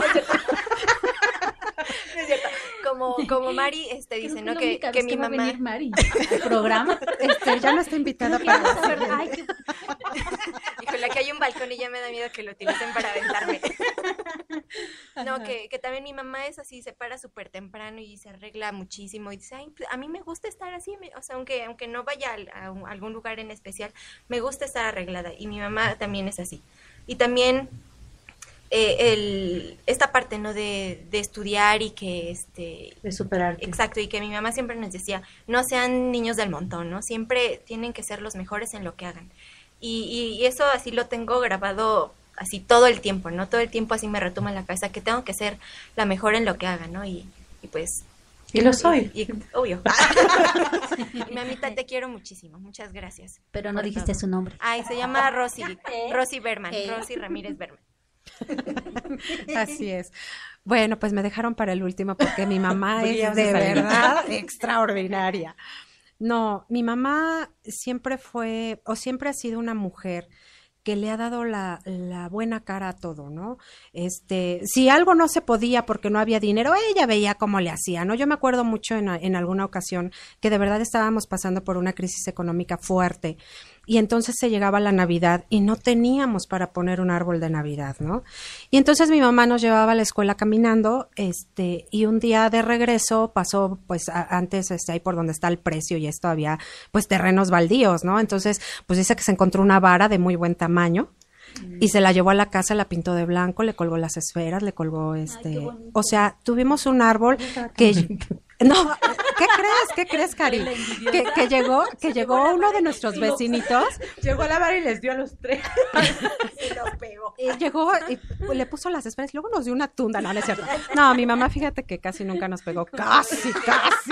No es cierto. Como, como Mari este, dice, ¿no? Que, que mi va a mamá... venir Mari al programa. Este, ya no está invitada para la siguiente. Ay, qué- Híjole, aquí hay un balcón y ya me da miedo que lo utilicen para aventarme. No, que, que también mi mamá es así, se para súper temprano y se arregla muchísimo y dice, ay, pues, a mí me gusta estar así, me- o sea, aunque, aunque no vaya al- a, un- algún lugar en especial, me gusta estar arreglada y mi mamá también es así. Y también eh, el, esta parte, ¿no? De, de estudiar y que, este, De superarte. exacto, y que mi mamá siempre nos decía, no sean niños del montón, ¿no? Siempre tienen que ser los mejores en lo que hagan. Y, y, y eso así lo tengo grabado así todo el tiempo, ¿no? Todo el tiempo así me retoma en la cabeza que tengo que ser la mejor en lo que haga, ¿no? Y, y pues... Y lo soy. Y, y- obvio. Y, mamita, te quiero muchísimo. Muchas gracias. Pero no por dijiste todo. su nombre. Ay, se llama Rosy. ¿Eh? Rosy Berman. ¿Eh? Rosy Ramírez Berman. Así es. Bueno, pues me dejaron para el último porque mi mamá Porque ya es vas a de salir. verdad extraordinaria. No, mi mamá siempre fue o siempre ha sido una mujer que le ha dado la, la buena cara a todo, ¿no? Este, si algo no se podía porque no había dinero, ella veía cómo le hacía, ¿no? Yo me acuerdo mucho en, en alguna ocasión que de verdad estábamos pasando por una crisis económica fuerte y entonces se llegaba la Navidad y no teníamos para poner un árbol de Navidad, ¿no? Y entonces mi mamá nos llevaba a la escuela caminando, este, y un día de regreso pasó, pues, a- antes, este, ahí por donde está el precio y esto había, pues, terrenos baldíos, ¿no? Entonces, pues dice que se encontró una vara de muy buen tamaño y se la llevó a la casa, la pintó de blanco, le colgó las esferas, le colgó, este, bonito. o sea, tuvimos un árbol que... No, ¿qué crees? ¿Qué crees, Cari? Que, que llegó, que llegó uno de nuestros vecinitos. Llegó a la vara y les dio a los tres. Y lo pegó. Y llegó y le puso las esferas y luego nos dio una tunda, no, no es cierto. No, mi mamá, fíjate que casi nunca nos pegó, casi, casi.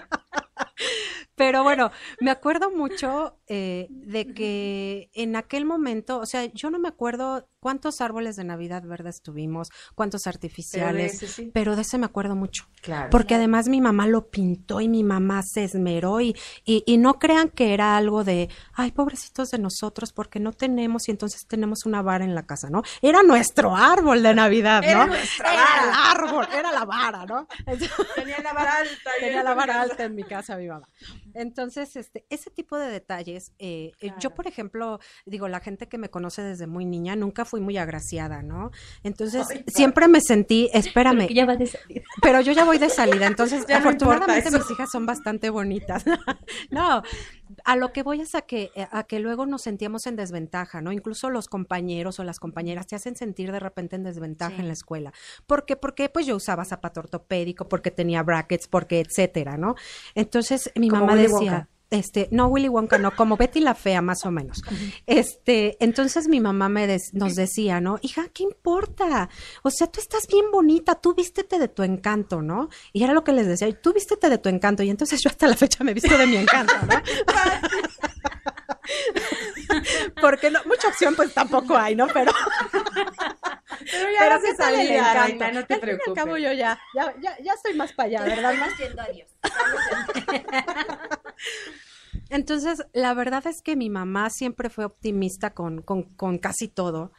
Pero bueno, me acuerdo mucho eh, de que en aquel momento, o sea, yo no me acuerdo cuántos árboles de Navidad verdes tuvimos, cuántos artificiales, pero de ese, sí. pero de ese me acuerdo mucho. Claro. Porque claro. además mi mamá lo pintó y mi mamá se esmeró y, y, y no crean que era algo de, ay, pobrecitos de nosotros, porque no tenemos y entonces tenemos una vara en la casa, ¿no? Era nuestro árbol de Navidad, ¿no? Era nuestra vara. Era el árbol, era la vara, ¿no? Entonces, tenía la vara alta. Tenía la vara alta en mi casa, mi mamá. Entonces, este, ese tipo de detalles, eh, claro. yo, por ejemplo, digo, la gente que me conoce desde muy niña, nunca fui muy agraciada, ¿no? Entonces, Ay, siempre me sentí, espérame. Pero ya va de salida. Pero yo ya voy de salida, entonces, ya afortunadamente no mis hijas son bastante bonitas. No, a lo que voy es a que, a que luego nos sentíamos en desventaja, ¿no? Incluso los compañeros o las compañeras te hacen sentir de repente en desventaja sí. en la escuela. ¿Por qué? Porque pues yo usaba zapato ortopédico, porque tenía brackets, porque etcétera, ¿no? Entonces, mi mamá Willy decía... Wonka. Este, no, Willy Wonka no, como Betty la Fea, más o menos. Este, entonces mi mamá me des, nos decía, ¿no? Hija, ¿qué importa? O sea, tú estás bien bonita, tú vístete de tu encanto, ¿no? Y era lo que les decía, tú vístete de tu encanto. Y entonces yo hasta la fecha me visto de mi encanto, ¿no? Porque no, mucha opción pues tampoco hay, ¿no? Pero... Pero ya pero se sale el encanto. No te preocupes. Al cabo yo ya, ya, ya, ya estoy más para allá, ¿verdad? Estamos yendo a Dios. Entonces, la verdad es que mi mamá siempre fue optimista con, con, con casi todo.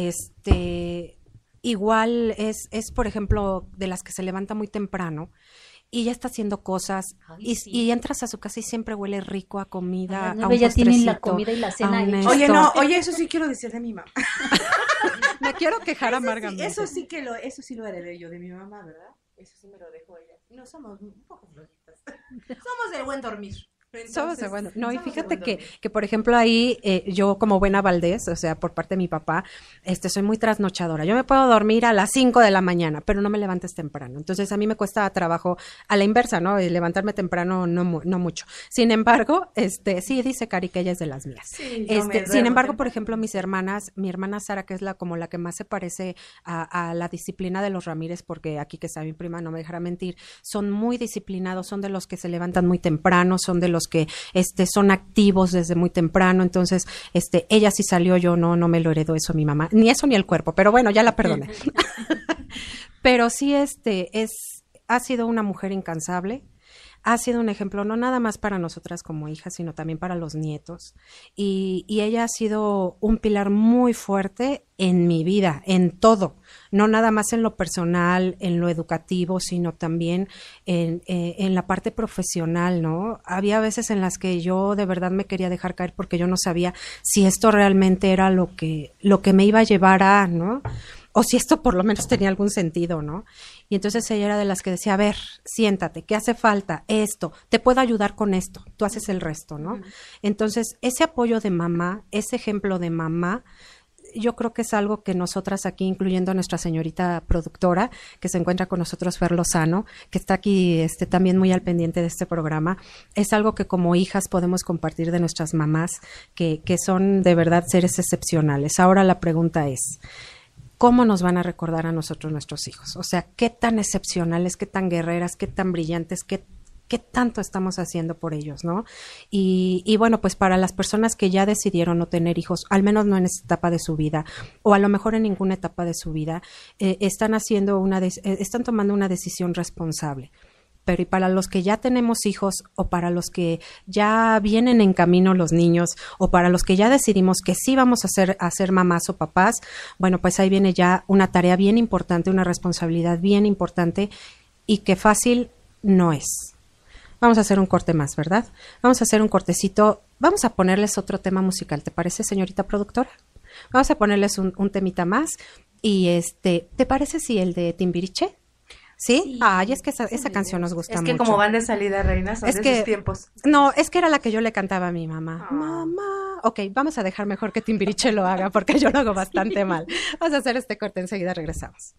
Este, igual es, es, por ejemplo, de las que se levanta muy temprano y ya está haciendo cosas. Ay, y, sí. y entras a su casa y siempre huele rico a comida, no, a un ya tienen la comida y la cena. Oye, no, oye, eso sí quiero decir de mi mamá. Me quiero quejar eso amargamente. Sí, eso sí que lo, eso sí lo heredé yo de mi mamá, ¿verdad? Eso sí me lo dejó ella. No somos un poco flojitas. Somos del buen dormir. Entonces, somos de bueno. No, y fíjate que, que, por ejemplo, ahí eh, yo como buena Valdés, o sea, por parte de mi papá, este, soy muy trasnochadora. Yo me puedo dormir a las cinco de la mañana, pero no me levantes temprano. Entonces, a mí me cuesta trabajo a la inversa, ¿no? Y levantarme temprano no, no mucho. Sin embargo, este, sí, dice Cari que ella es de las mías. Sí, este, sin embargo, por ejemplo, mis hermanas, mi hermana Sara, que es la como la que más se parece a, a la disciplina de los Ramírez, porque aquí que está mi prima, no me dejará mentir, son muy disciplinados, son de los que se levantan muy temprano, son de los que este son activos desde muy temprano. Entonces, este, ella sí salió, yo no, no me lo heredó eso mi mamá, ni eso ni el cuerpo, pero bueno, ya la perdoné. Pero sí, este, es, ha sido una mujer incansable. Ha sido un ejemplo no nada más para nosotras como hijas, sino también para los nietos. Y, y ella ha sido un pilar muy fuerte en mi vida, en todo. No nada más en lo personal, en lo educativo, sino también en, eh, en la parte profesional, ¿no? Había veces en las que yo de verdad me quería dejar caer porque yo no sabía si esto realmente era lo que, lo que me iba a llevar a, ¿no? O si esto por lo menos tenía algún sentido, ¿no? Y entonces ella era de las que decía, a ver, siéntate, ¿qué hace falta? Esto, te puedo ayudar con esto, tú haces el resto, ¿no? Uh-huh. Entonces, ese apoyo de mamá, ese ejemplo de mamá, yo creo que es algo que nosotras aquí, incluyendo a nuestra señorita productora, que se encuentra con nosotros, Fer Lozano, que está aquí este, también muy al pendiente de este programa, es algo que como hijas podemos compartir de nuestras mamás, que, que son de verdad seres excepcionales. Ahora la pregunta es, ¿cómo nos van a recordar a nosotros nuestros hijos? O sea, ¿qué tan excepcionales, qué tan guerreras, qué tan brillantes, qué, qué tanto estamos haciendo por ellos, ¿no? Y, y bueno, pues para las personas que ya decidieron no tener hijos, al menos no en esta etapa de su vida, o a lo mejor en ninguna etapa de su vida, eh, están haciendo una, de, eh, están tomando una decisión responsable. Pero y para los que ya tenemos hijos o para los que ya vienen en camino los niños o para los que ya decidimos que sí vamos a ser, a ser mamás o papás, bueno, pues ahí viene ya una tarea bien importante, una responsabilidad bien importante y que fácil no es. Vamos a hacer un corte más, ¿verdad? Vamos a hacer un cortecito, vamos a ponerles otro tema musical, ¿te parece, señorita productora? Vamos a ponerles un, un temita más y este, ¿te parece si el de Timbiriche? ¿Sí? ¿Sí? Ay, es que esa, esa canción nos gusta mucho. Es que mucho. Como van de salida, reinas, son es de que, esos tiempos. No, es que era la que yo le cantaba a mi mamá. Oh. Mamá. Ok, vamos a dejar mejor que Timbiriche lo haga porque yo lo hago bastante mal. Vamos a hacer este corte, enseguida regresamos.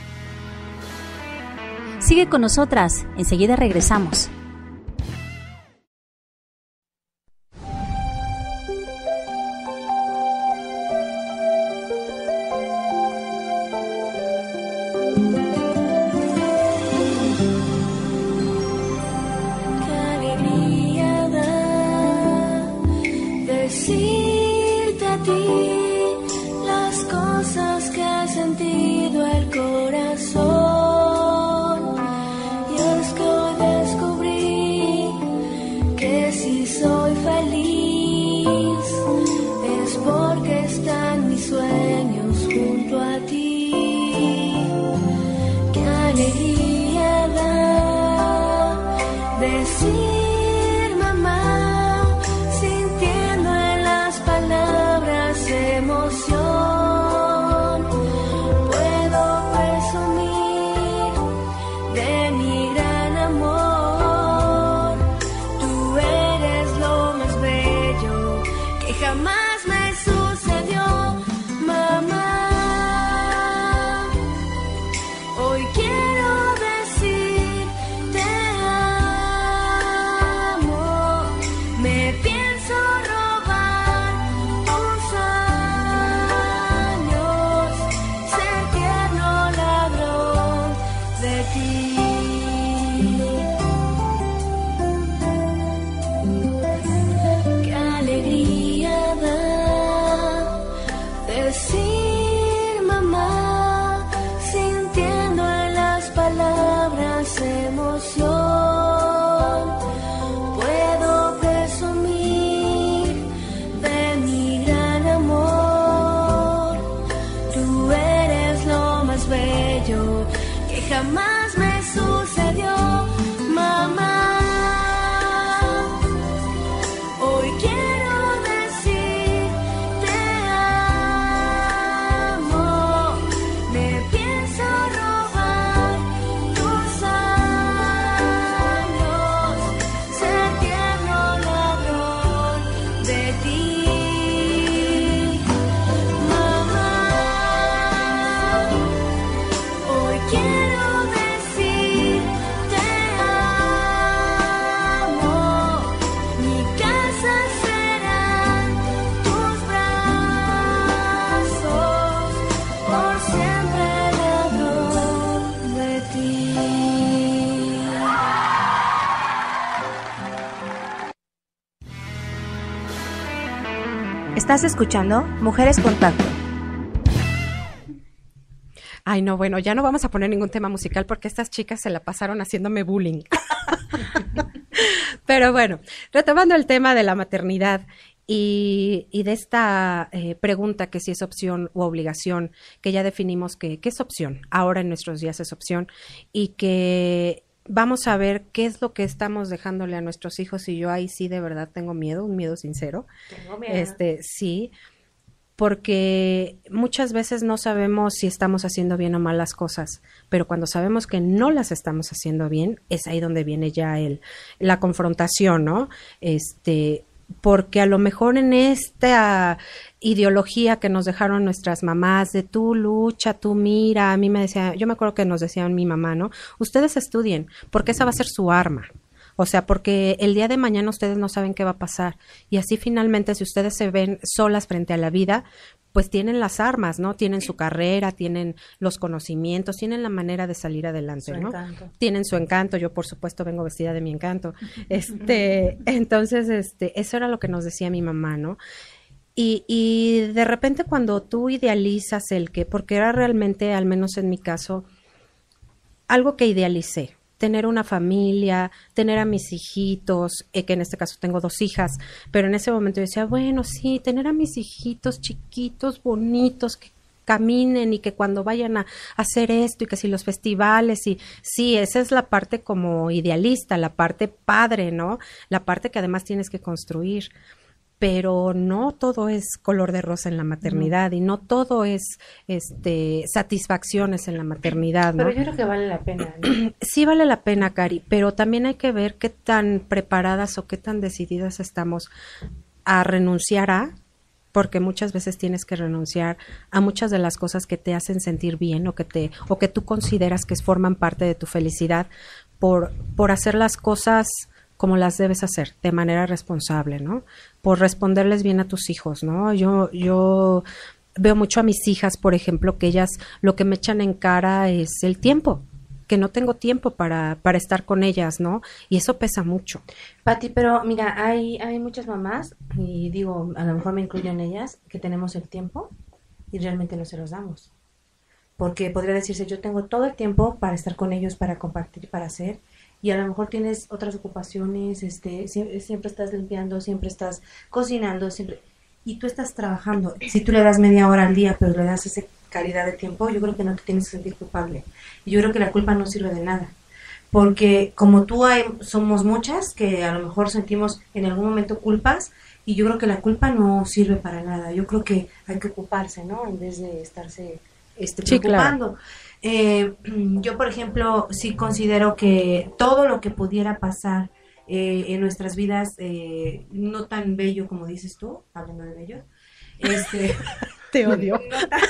Sigue con nosotras, enseguida regresamos. Decirte a ti las cosas Estás escuchando Mujeres Contacto. Ay, no, bueno, ya no vamos a poner ningún tema musical porque estas chicas se la pasaron haciéndome bullying. Pero bueno, retomando el tema de la maternidad y, y de esta eh, pregunta que si es opción u obligación, que ya definimos que, que es opción, ahora en nuestros días es opción, y que vamos a ver qué es lo que estamos dejándole a nuestros hijos, y yo ahí sí de verdad tengo miedo, un miedo sincero. Tengo miedo. Este, sí. Porque muchas veces no sabemos si estamos haciendo bien o mal las cosas, pero cuando sabemos que no las estamos haciendo bien, es ahí donde viene ya el, la confrontación, ¿no? Este, porque a lo mejor en esta ideología que nos dejaron nuestras mamás de tú lucha, tú mira, a mí me decía, yo me acuerdo que nos decían mi mamá, ¿no? Ustedes estudien, porque esa va a ser su arma. O sea, porque el día de mañana ustedes no saben qué va a pasar. Y así finalmente, si ustedes se ven solas frente a la vida, pues tienen las armas, ¿no? Tienen su carrera, tienen los conocimientos, tienen la manera de salir adelante, su ¿no? Encanto. Tienen su encanto. Yo, por supuesto, vengo vestida de mi encanto. Este, entonces, este, eso era lo que nos decía mi mamá, ¿no? Y, y de repente cuando tú idealizas el que, porque era realmente, al menos en mi caso, algo que idealicé, tener una familia, tener a mis hijitos, eh, que en este caso tengo dos hijas, pero en ese momento yo decía, bueno, sí, tener a mis hijitos chiquitos, bonitos, que caminen y que cuando vayan a hacer esto y que si los festivales y sí, esa es la parte como idealista, la parte padre, ¿no? La parte que además tienes que construir. Pero no todo es color de rosa en la maternidad, no. Y no todo es este satisfacciones en la maternidad, ¿no? Pero yo creo que vale la pena, ¿no? Sí vale la pena, Cari, pero también hay que ver qué tan preparadas o qué tan decididas estamos a renunciar a, porque muchas veces tienes que renunciar a muchas de las cosas que te hacen sentir bien o que te o que tú consideras que forman parte de tu felicidad por por hacer las cosas como las debes hacer, de manera responsable, ¿no? Por responderles bien a tus hijos, ¿no? Yo, yo veo mucho a mis hijas, por ejemplo, que ellas lo que me echan en cara es el tiempo, que no tengo tiempo para, para estar con ellas, ¿no? Y eso pesa mucho. Pati, pero mira, hay, hay muchas mamás, y digo, a lo mejor me incluyo en ellas, que tenemos el tiempo y realmente no se los damos. Porque podría decirse, yo tengo todo el tiempo para estar con ellos, para compartir, para hacer, y a lo mejor tienes otras ocupaciones, este, siempre, siempre estás limpiando, siempre estás cocinando, siempre, y tú estás trabajando. Si tú le das media hora al día, pero le das esa calidad de tiempo, yo creo que no te tienes que sentir culpable. Y yo creo que la culpa no sirve de nada, porque como tú hay, somos muchas que a lo mejor sentimos en algún momento culpas, y yo creo que la culpa no sirve para nada. Yo creo que hay que ocuparse, ¿no? En vez de estarse este, preocupando. Sí, claro. Eh, yo, por ejemplo, sí considero que todo lo que pudiera pasar eh, en nuestras vidas, eh, no tan bello como dices tú, hablando de bello, este, te odio. No tan,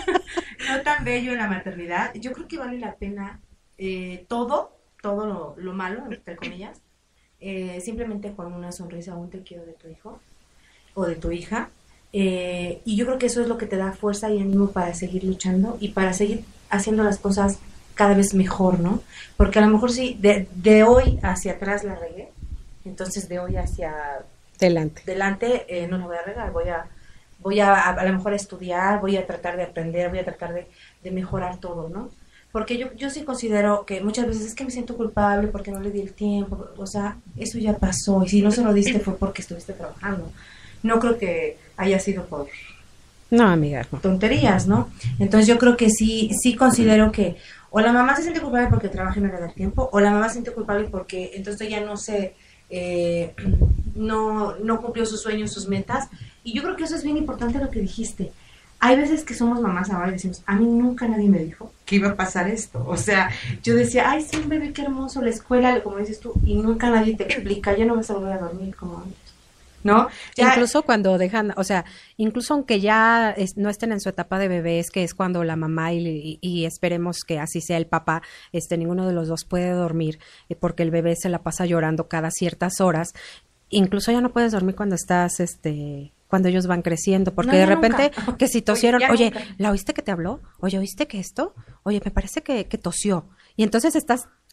no tan bello en la maternidad. Yo creo que vale la pena eh, todo, todo lo, lo malo, entre comillas, eh, simplemente con una sonrisa o un te quiero de tu hijo o de tu hija. Eh, y yo creo que eso es lo que te da fuerza y ánimo para seguir luchando y para seguir haciendo las cosas cada vez mejor, ¿no? Porque a lo mejor sí, de, de hoy hacia atrás la regué, entonces de hoy hacia delante, delante eh, no la voy a regar, voy a voy a, a a lo mejor a estudiar, voy a tratar de aprender, voy a tratar de, de mejorar todo, ¿no? Porque yo, yo sí considero que muchas veces es que me siento culpable porque no le di el tiempo, o sea, eso ya pasó, y si no se lo diste fue porque estuviste trabajando. No creo que haya sido por no, amiga, no. tonterías, ¿no? Entonces yo creo que sí, sí considero que o la mamá se siente culpable porque trabaja y no le da el tiempo, o la mamá se siente culpable porque entonces ya no se, eh, no, no cumplió sus sueños, sus metas, y yo creo que eso es bien importante lo que dijiste. Hay veces que somos mamás ahora y decimos, a mí nunca nadie me dijo que iba a pasar esto. O sea, yo decía, ay, sí, un bebé, qué hermoso, la escuela, como dices tú, y nunca nadie te explica, ya no vas a volver a dormir como antes, ¿no? Ya, incluso cuando dejan, o sea, incluso aunque ya es, no estén en su etapa de bebés, que es cuando la mamá y, y, y esperemos que así sea el papá, este, ninguno de los dos puede dormir, eh, porque el bebé se la pasa llorando cada ciertas horas. Incluso ya no puedes dormir cuando estás, este... cuando ellos van creciendo, porque no, de repente nunca. Que si tosieron, oye, oye ¿la oíste que te habló? Oye, ¿oíste que esto? Oye, me parece que, que tosió. Y entonces estás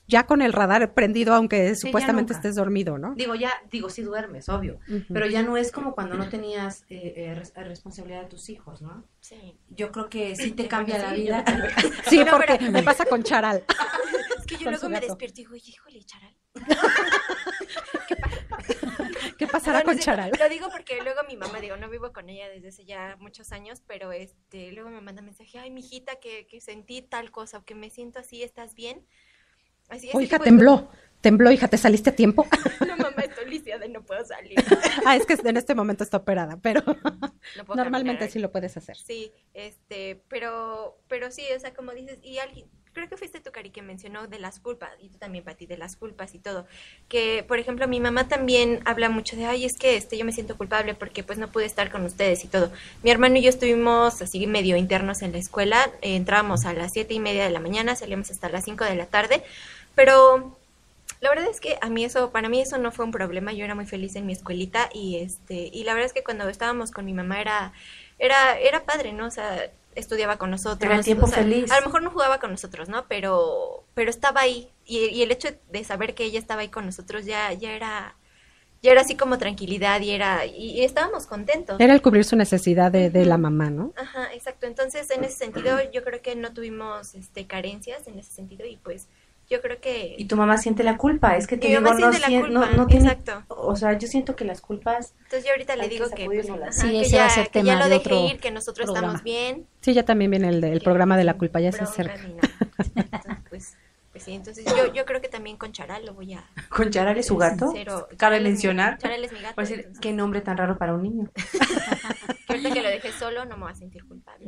ya con el radar prendido, aunque sí, supuestamente estés dormido, ¿no? Digo, ya, digo, sí duermes, obvio, uh-huh. pero ya no es como cuando no tenías eh, eh, res- responsabilidad de tus hijos, ¿no? Sí. Yo creo que sí te cambia la vida. Sí, no, porque pero... me pasa con Charal. Es que yo luego me despierto y digo, híjole, Charal. ¿Qué pasa? ¿Qué pasará no, con no sé, Charal? Lo digo porque luego mi mamá, digo, no vivo con ella desde hace ya muchos años, pero este, luego me manda mensaje, ay, mijita, que, que sentí tal cosa, o que me siento así, ¿estás bien? Así, oh, hija, tembló, de... tembló, hija, ¿te saliste a tiempo? No, mamá, estoy lisiada, no puedo salir. Ah, es que en este momento está operada, pero no normalmente caminar. Sí lo puedes hacer. Sí, este, pero, pero sí, o sea, como dices, y alguien, creo que fuiste tú, Cari, que mencionó de las culpas, y tú también, Pati, de las culpas y todo, que, por ejemplo, mi mamá también habla mucho de, ay, es que este, yo me siento culpable porque, pues, no pude estar con ustedes y todo. Mi hermano y yo estuvimos así medio internos en la escuela, eh, entrábamos a las siete y media de la mañana, salíamos hasta las cinco de la tarde, pero la verdad es que a mí eso, para mí eso no fue un problema, yo era muy feliz en mi escuelita, y este, y la verdad es que cuando estábamos con mi mamá era, era, era padre, ¿no? O sea, estudiaba con nosotros. Era el tiempo o sea, feliz. A lo mejor no jugaba con nosotros, ¿no? Pero, pero estaba ahí, y, y el hecho de saber que ella estaba ahí con nosotros ya, ya era, ya era así como tranquilidad, y era, y, y estábamos contentos. Era el cubrir su necesidad de, uh-huh. de la mamá, ¿no? Ajá, exacto. Entonces, en ese sentido, yo creo que no tuvimos, este, carencias en ese sentido, y pues, yo creo que... Y tu mamá siente la culpa, es que te mi digo, mamá no, siente la culpa, no, no tiene, exacto. O sea, yo siento que las culpas... Entonces yo ahorita le digo que, pues, ajá, sí, que, ya, que ya lo deje ir, que nosotros programa. Estamos bien. Sí, ya también viene el, el programa de la culpa, ya se acerca. No. Entonces, pues, pues sí, entonces yo, yo creo que también con Charal lo voy a... ¿Con Charal es su gato? Sincero, ¿Cabe mencionar? Charal es mi gato. Pues, entonces... Qué nombre tan raro para un niño. Que ahorita que lo dejé solo no me voy a sentir culpable.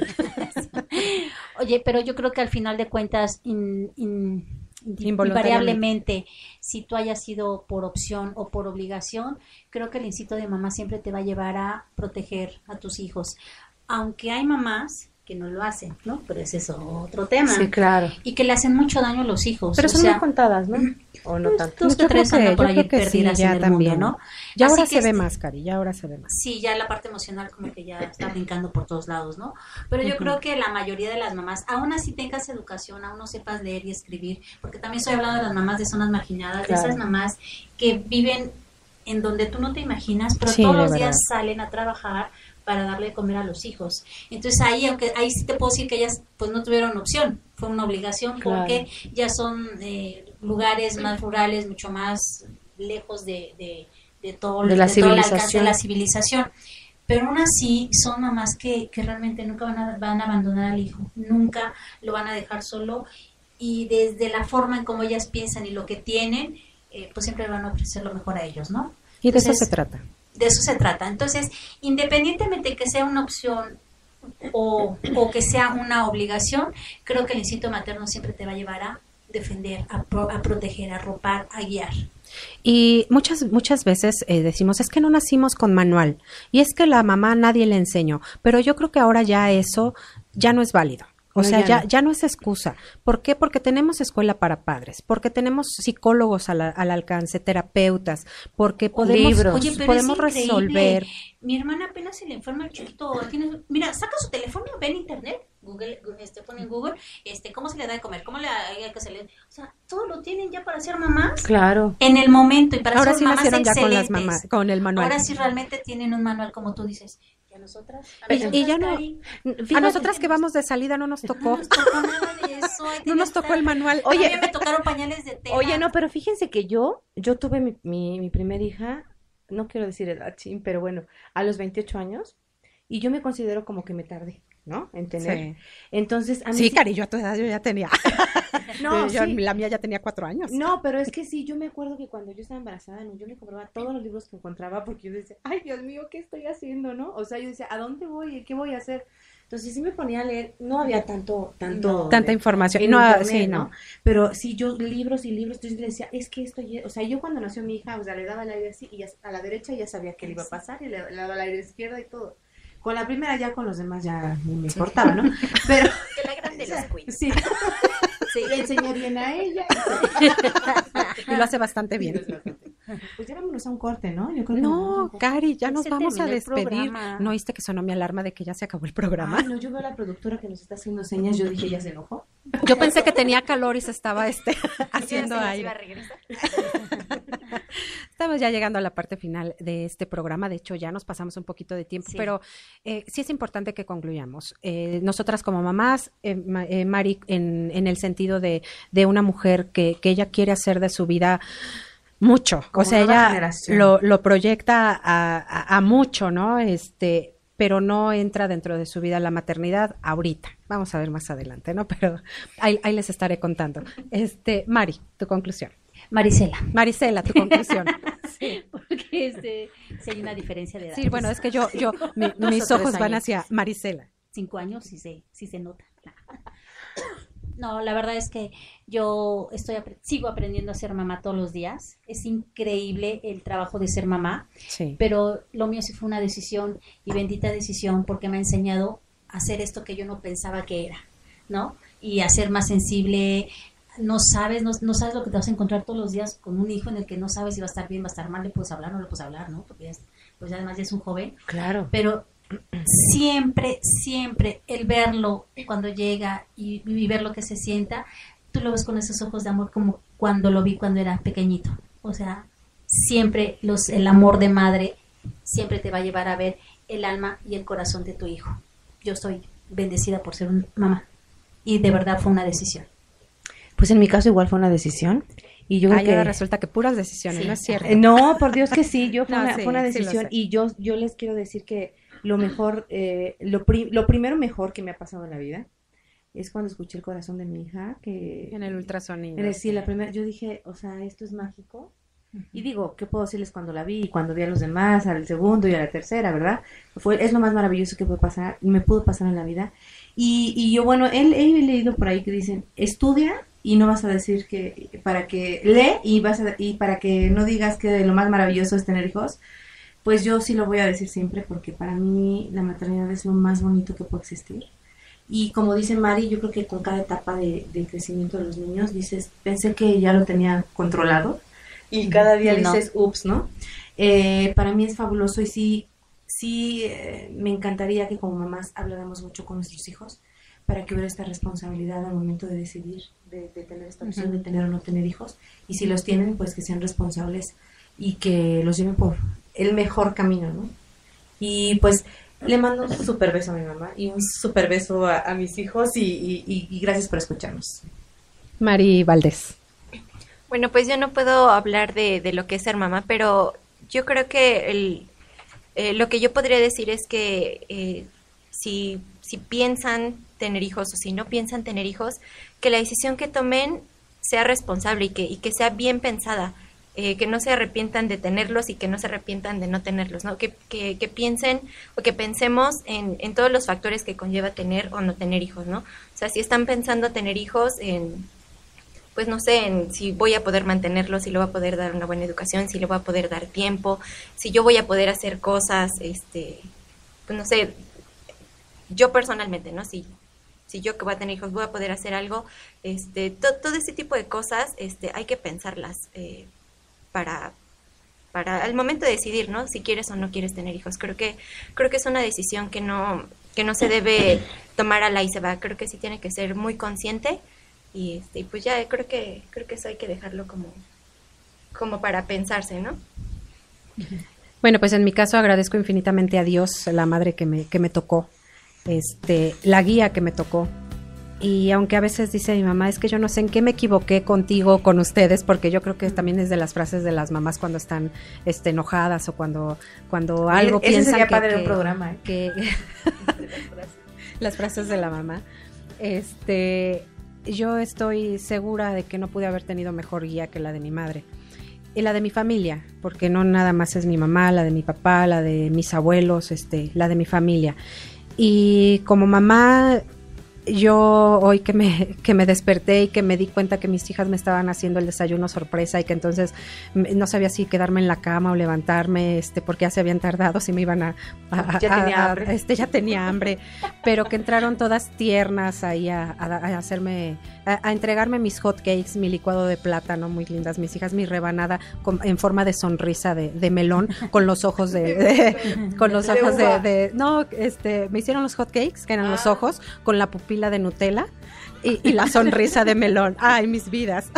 Oye, pero yo creo que al final de cuentas... In, in... invariablemente, si tú hayas sido por opción o por obligación, creo que el instinto de mamá siempre te va a llevar a proteger a tus hijos, aunque hay mamás que no lo hacen, ¿no? Pero ese es otro tema. Sí, claro. Y que le hacen mucho daño a los hijos. Pero o son sea, muy contadas, ¿no? ¿O no pues, tanto? Dos que tres andan por ahí perdidas sí, en el también. mundo, ¿no? Ya Así ahora que se ve este, más, Cari, ya ahora se ve más. Sí, ya la parte emocional como que ya está brincando por todos lados, ¿no? Pero yo uh-huh. creo que la mayoría de las mamás, aún así tengas educación, aún no sepas leer y escribir, porque también estoy hablando de las mamás de zonas marginadas, claro. de esas mamás que viven en donde tú no te imaginas, pero sí, todos los días salen a trabajar para darle de comer a los hijos. Entonces ahí, aunque ahí sí te puedo decir que ellas pues no tuvieron opción, fue una obligación, claro. porque ya son eh, lugares más rurales, mucho más lejos de, de, de todo, de la de todo el alcance de la civilización. Pero aún así son mamás que, que realmente nunca van a, van a abandonar al hijo, nunca lo van a dejar solo, y desde la forma en cómo ellas piensan y lo que tienen, eh, pues siempre van a ofrecer lo mejor a ellos, ¿no? Y de Entonces, eso se trata. De eso se trata. Entonces, independientemente de que sea una opción o, o que sea una obligación, creo que el instinto materno siempre te va a llevar a defender, a, pro, a proteger, a arropar, a guiar. Y muchas muchas veces eh, decimos, es que no nacimos con manual, y es que la mamá nadie le enseñó, pero yo creo que ahora ya eso ya no es válido. O no, sea, ya, ya, no. ya no es excusa. ¿Por qué? Porque tenemos escuela para padres, porque tenemos psicólogos al, al alcance, terapeutas, porque podemos, libros. Oye, pero podemos es resolver. Mi hermana apenas se le enferma el chiquito. Tiene, mira, saca su teléfono, ve en internet, Google, este, pone en Google, este, cómo se le da de comer, cómo le hay que se le, o sea, todo lo tienen ya para ser mamás. Claro. En el momento y para ahora ser sí mamás nacieron excelentes. Ya con las mamás, con el manual. Ahora sí realmente tienen un manual, como tú dices. A nosotras, a, y, y ya no, fíjate, a nosotras que vamos de salida no nos tocó, no nos tocó nada de eso, no nos tocó el manual. Oye, a mí me tocaron pañales de tela. Oye, no, pero fíjense que yo, yo tuve mi, mi, mi primer hija, no quiero decir edad, chin, pero bueno, a los veintiocho años, y yo me considero como que me tardé, ¿no? En tener. Sí. Entonces, a mí sí, sí, Cari, yo a tu edad yo ya tenía. No, yo, sí. La mía ya tenía cuatro años. No, pero es que sí, yo me acuerdo que cuando yo estaba embarazada, ¿no? Yo me compraba todos los libros que encontraba porque yo decía, ay, Dios mío, ¿qué estoy haciendo, no? O sea, yo decía, ¿a dónde voy? ¿Qué voy a hacer? Entonces sí me ponía a leer, no había tanto, tanto. No, tanta de, información. No, internet, sí, no. no. Pero sí, yo libros y libros, entonces le decía, es que esto, ya... o sea, yo cuando nació mi hija, o sea, le daba el aire así y ya, a la derecha ya sabía que le iba a pasar y le, le daba el aire izquierda y todo. Con la primera ya con los demás ya ni me importaba, ¿no? Pero que la grande los cuida. Sí. Sí, le enseñé bien a ella. Y lo hace bastante bien. Pues ya vámonos a un corte, ¿no? Yo creo que no, Cari, ya nos vamos a despedir. ¿No oíste que sonó mi alarma de que ya se acabó el programa? Ay, no, yo veo a la productora que nos está haciendo señas, yo dije, ¿ya se enojó? Yo pensé que tenía calor y se estaba este, haciendo sí, aire. Estamos ya llegando a la parte final de este programa, de hecho ya nos pasamos un poquito de tiempo, sí. pero eh, sí es importante que concluyamos. Eh, nosotras como mamás, eh, eh, Mari, en, en el sentido de, de una mujer que, que ella quiere hacer de su vida mucho, como o sea, ella lo, lo proyecta a, a, a mucho, ¿no? Este, pero no entra dentro de su vida la maternidad ahorita. Vamos a ver más adelante, ¿no? Pero ahí, ahí les estaré contando. Este, Mari, tu conclusión. Marisela. Marisela, tu conclusión. Sí, porque este, si hay una diferencia de edad. Sí, bueno, es que yo, yo, mi, mis ojos van hacia Marisela. Cinco años sí se, sí se nota. No, la verdad es que yo estoy sigo aprendiendo a ser mamá todos los días. Es increíble el trabajo de ser mamá, sí. pero lo mío sí fue una decisión y bendita decisión porque me ha enseñado a hacer esto que yo no pensaba que era, ¿no? Y a ser más sensible. No sabes, no, no sabes lo que te vas a encontrar todos los días con un hijo en el que no sabes si va a estar bien, va a estar mal, le puedes hablar, no le puedes hablar, ¿no? Porque ya es, pues además ya es un joven. Claro. Pero siempre, siempre el verlo cuando llega y, y ver lo que se sienta, tú lo ves con esos ojos de amor como cuando lo vi cuando era pequeñito. O sea, siempre los, el amor de madre siempre te va a llevar a ver el alma y el corazón de tu hijo. Yo estoy bendecida por ser una mamá y de verdad fue una decisión. Pues en mi caso igual fue una decisión. Y yo creo Ay, que ahora resulta que puras decisiones, sí. ¿No es cierto? No, por Dios que sí, yo fue, no, una, sí, fue una decisión sí y yo yo les quiero decir que lo mejor, eh, lo, pri- lo primero mejor que me ha pasado en la vida es cuando escuché el corazón de mi hija, que en el ultrasonido. En el, sí, la primera, yo dije, o sea, esto es mágico. Uh-huh. Y digo, ¿qué puedo decirles cuando la vi y cuando vi a los demás, al segundo y a la tercera, verdad? Fue, es lo más maravilloso que puede pasar, me pudo pasar en la vida. Y, y yo, bueno, él, he leído por ahí que dicen, estudia y no vas a decir que, para que lee y vas a, y para que no digas que lo más maravilloso es tener hijos, pues yo sí lo voy a decir siempre porque para mí la maternidad es lo más bonito que puede existir. Y como dice Mari, yo creo que con cada etapa de, de crecimiento de los niños, dices, pensé que ya lo tenía controlado y cada día no. dices, ups, ¿no? Eh, para mí es fabuloso y sí, sí eh, me encantaría que como mamás habláramos mucho con nuestros hijos para que hubiera esta responsabilidad al momento de decidir, de, de tener esta opción uh-huh. de tener o no tener hijos. Y si los tienen, pues que sean responsables y que los lleven por el mejor camino, ¿no? Y pues le mando un súper beso a mi mamá y un súper beso a, a mis hijos y, y, y gracias por escucharnos. Mari Valdés. Bueno, pues yo no puedo hablar de, de lo que es ser mamá, pero yo creo que el, eh, lo que yo podría decir es que eh, si, si piensan tener hijos o si no piensan tener hijos, que la decisión que tomen sea responsable y que, y que sea bien pensada. Eh, que no se arrepientan de tenerlos y que no se arrepientan de no tenerlos, ¿no? Que, que, que piensen o que pensemos en, en todos los factores que conlleva tener o no tener hijos, ¿no? O sea, si están pensando tener hijos, en, pues no sé, en si voy a poder mantenerlos, si le voy a poder dar una buena educación, si le voy a poder dar tiempo, si yo voy a poder hacer cosas, este, pues no sé, yo personalmente, ¿no? Si, si yo que voy a tener hijos voy a poder hacer algo, este, to, todo ese tipo de cosas, este, hay que pensarlas, eh, para para el momento de decidir, ¿no? Si quieres o no quieres tener hijos. Creo que creo que es una decisión que no que no se debe tomar a la y se va. Creo que sí tiene que ser muy consciente y este pues ya creo que creo que eso hay que dejarlo como como para pensarse, ¿no? Bueno, pues en mi caso agradezco infinitamente a Dios, la madre que me que me tocó, este, la guía que me tocó. Y aunque a veces dice mi mamá, es que yo no sé en qué me equivoqué contigo, con ustedes, porque yo creo que también es de las frases de las mamás cuando están este, enojadas o cuando cuando algo Ese piensan sería que, padre que, de un programa, ¿eh? que las frases de la mamá. Este, yo estoy segura de que no pude haber tenido mejor guía que la de mi madre y la de mi familia, porque no nada más es mi mamá, la de mi papá, la de mis abuelos, este, la de mi familia. Y como mamá yo hoy que me, que me desperté y que me di cuenta que mis hijas me estaban haciendo el desayuno sorpresa y que entonces no sabía si quedarme en la cama o levantarme, este, porque ya se habían tardado, si me iban a, a, ya a, tenía a, hambre. este, ya tenía hambre, pero que entraron todas tiernas ahí a, a, a hacerme, a, a entregarme mis hot cakes, mi licuado de plátano, muy lindas mis hijas, mi rebanada con, en forma de sonrisa de, de melón, con los ojos de, de con los ojos de, de, no, este, me hicieron los hot cakes, que eran ah. los ojos, con la pupila de Nutella y, y la sonrisa de melón. Ay, mis vidas.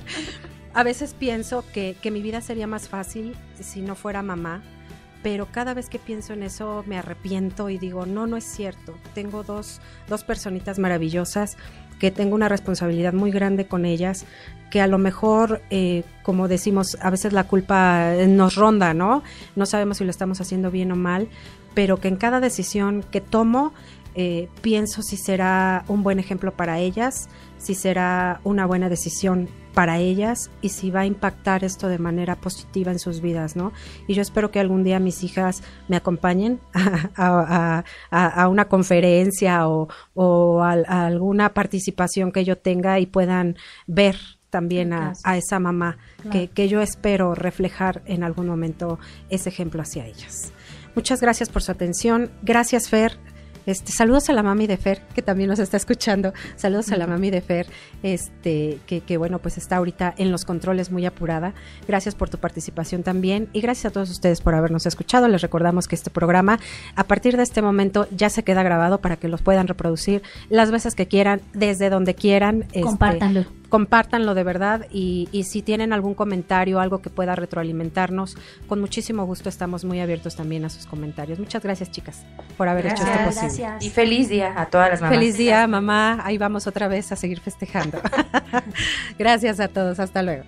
A veces pienso que, que mi vida sería más fácil si no fuera mamá, pero cada vez que pienso en eso me arrepiento y digo, no, no es cierto. Tengo dos, dos personitas maravillosas, que tengo una responsabilidad muy grande con ellas, que a lo mejor, eh, como decimos, a veces la culpa nos ronda, ¿no? No sabemos si lo estamos haciendo bien o mal, pero que en cada decisión que tomo, eh, pienso si será un buen ejemplo para ellas, si será una buena decisión para ellas y si va a impactar esto de manera positiva en sus vidas, ¿no? Y yo espero que algún día mis hijas me acompañen a, a, a, a una conferencia o, o a, a alguna participación que yo tenga y puedan ver también a, a esa mamá, claro. que, que yo espero reflejar en algún momento ese ejemplo hacia ellas. Muchas gracias por su atención. Gracias, Fer. Este, saludos a la mami de Fer, que también nos está escuchando. Saludos uh-huh. a la mami de Fer, este, que, que bueno, pues está ahorita en los controles muy apurada. Gracias por tu participación también y gracias a todos ustedes por habernos escuchado. Les recordamos que este programa, a partir de este momento, ya se queda grabado para que los puedan reproducir las veces que quieran, desde donde quieran. Compártanlo. Este, compártanlo de verdad y, y si tienen algún comentario, algo que pueda retroalimentarnos, con muchísimo gusto estamos muy abiertos también a sus comentarios. Muchas gracias, chicas, por haber gracias, hecho esto posible. Gracias. Y feliz día a todas las mamás. Feliz día, mamá. Ahí vamos otra vez a seguir festejando. Gracias a todos. Hasta luego.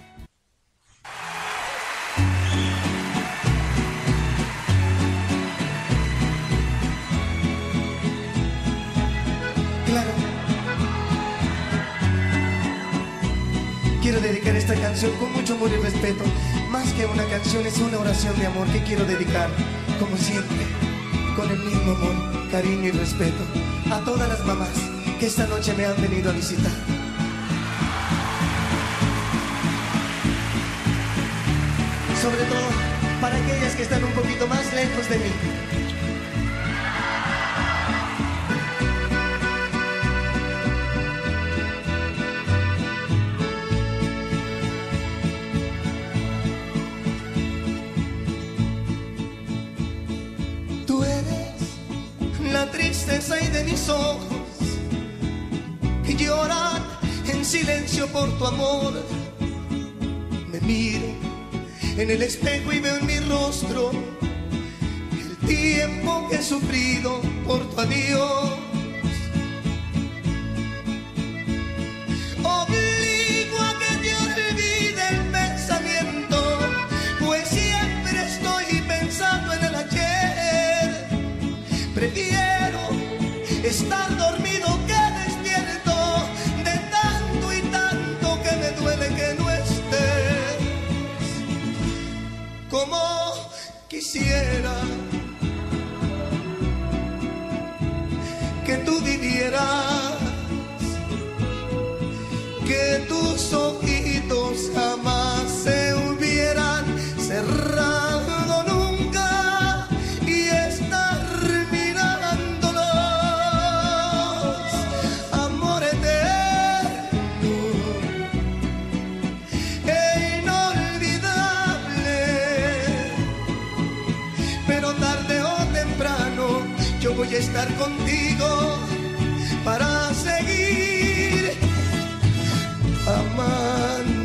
Claro. Quiero dedicar esta canción con mucho amor y respeto. Más que una canción, es una oración de amor que quiero dedicar, como siempre, con el mismo amor, cariño y respeto, a todas las mamás que esta noche me han venido a visitar. Sobre todo para aquellas que están un poquito más lejos de mí. La tristeza y de mis ojos que lloran en silencio por tu amor. Me miro en el espejo y veo en mi rostro el tiempo que he sufrido por tu adiós. Obligo a que te olvide el pensamiento, pues siempre estoy pensando en el ayer. Prefiero estar dormido que despierto, de tanto y tanto que me duele que no estés. Como quisiera que tú vivieras, que tus ojitos jamás se hubieran cerrado nunca y estar mirándolos, amor eterno e inolvidable. Pero tarde o temprano yo voy a estar contigo para seguir amándonos.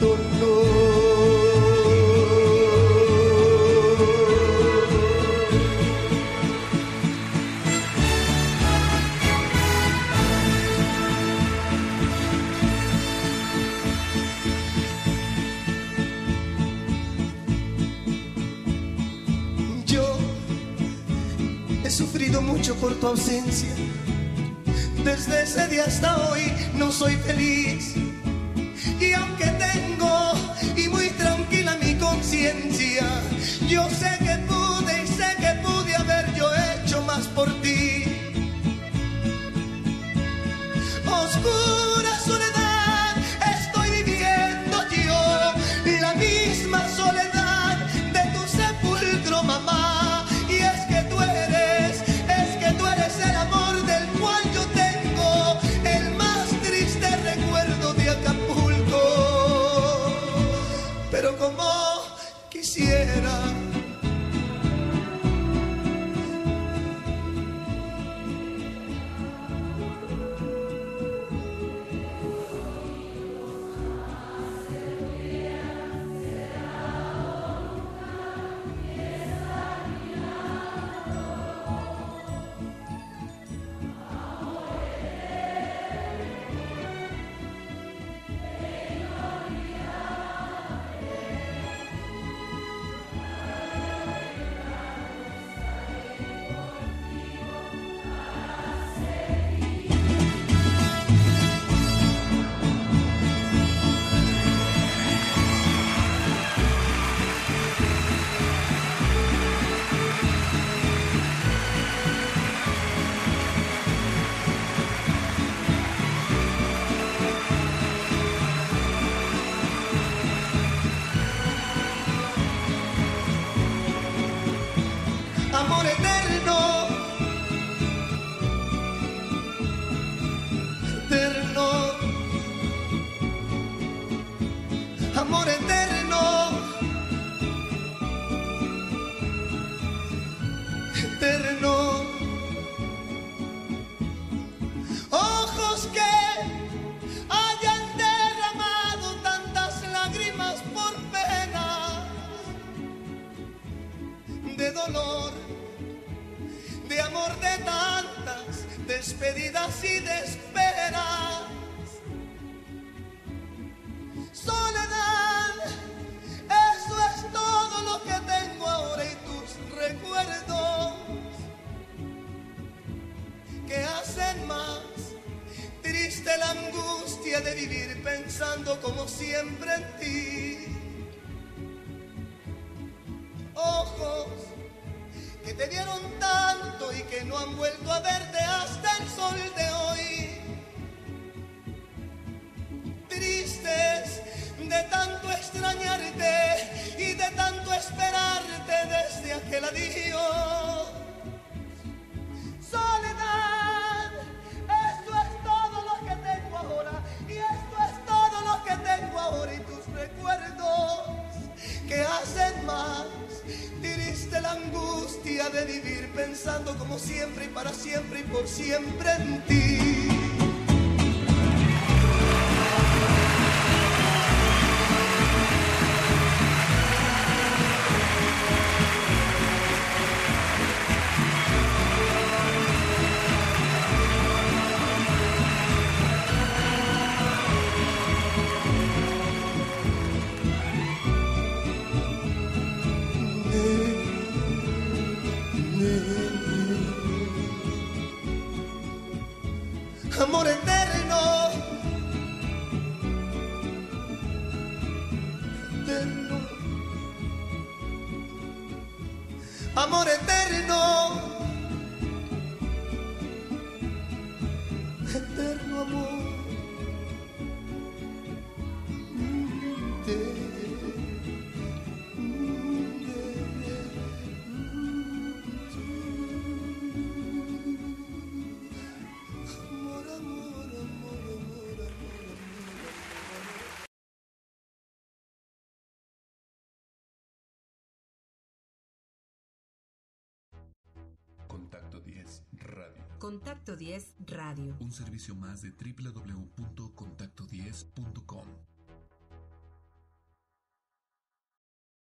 Yo he sufrido mucho por tu ausencia. Desde ese día hasta hoy no soy feliz. Y aunque tengo y muy tranquila mi conciencia, yo sé que pude y sé que pude haber yo hecho más por ti. despedidas y de esperas. Soledad, eso es todo lo que tengo ahora y tus recuerdos que hacen más triste la angustia de vivir pensando como siempre en ti. Ojos que te dieron tanto y que no han vuelto a verte hasta el sol de hoy. Tristes de tanto extrañarte y de tanto esperarte desde aquel adiós. Soledad, esto es todo lo que tengo ahora y esto es todo lo que tengo ahora y tus recuerdos que hacen más triste la angustia de vivir pensando como siempre y para siempre y por siempre en ti. Amor eterno, eterno, amor eterno, eterno amor. Contacto diez Radio. Contacto diez Radio. Un servicio más de doble u doble u doble u punto contacto diez punto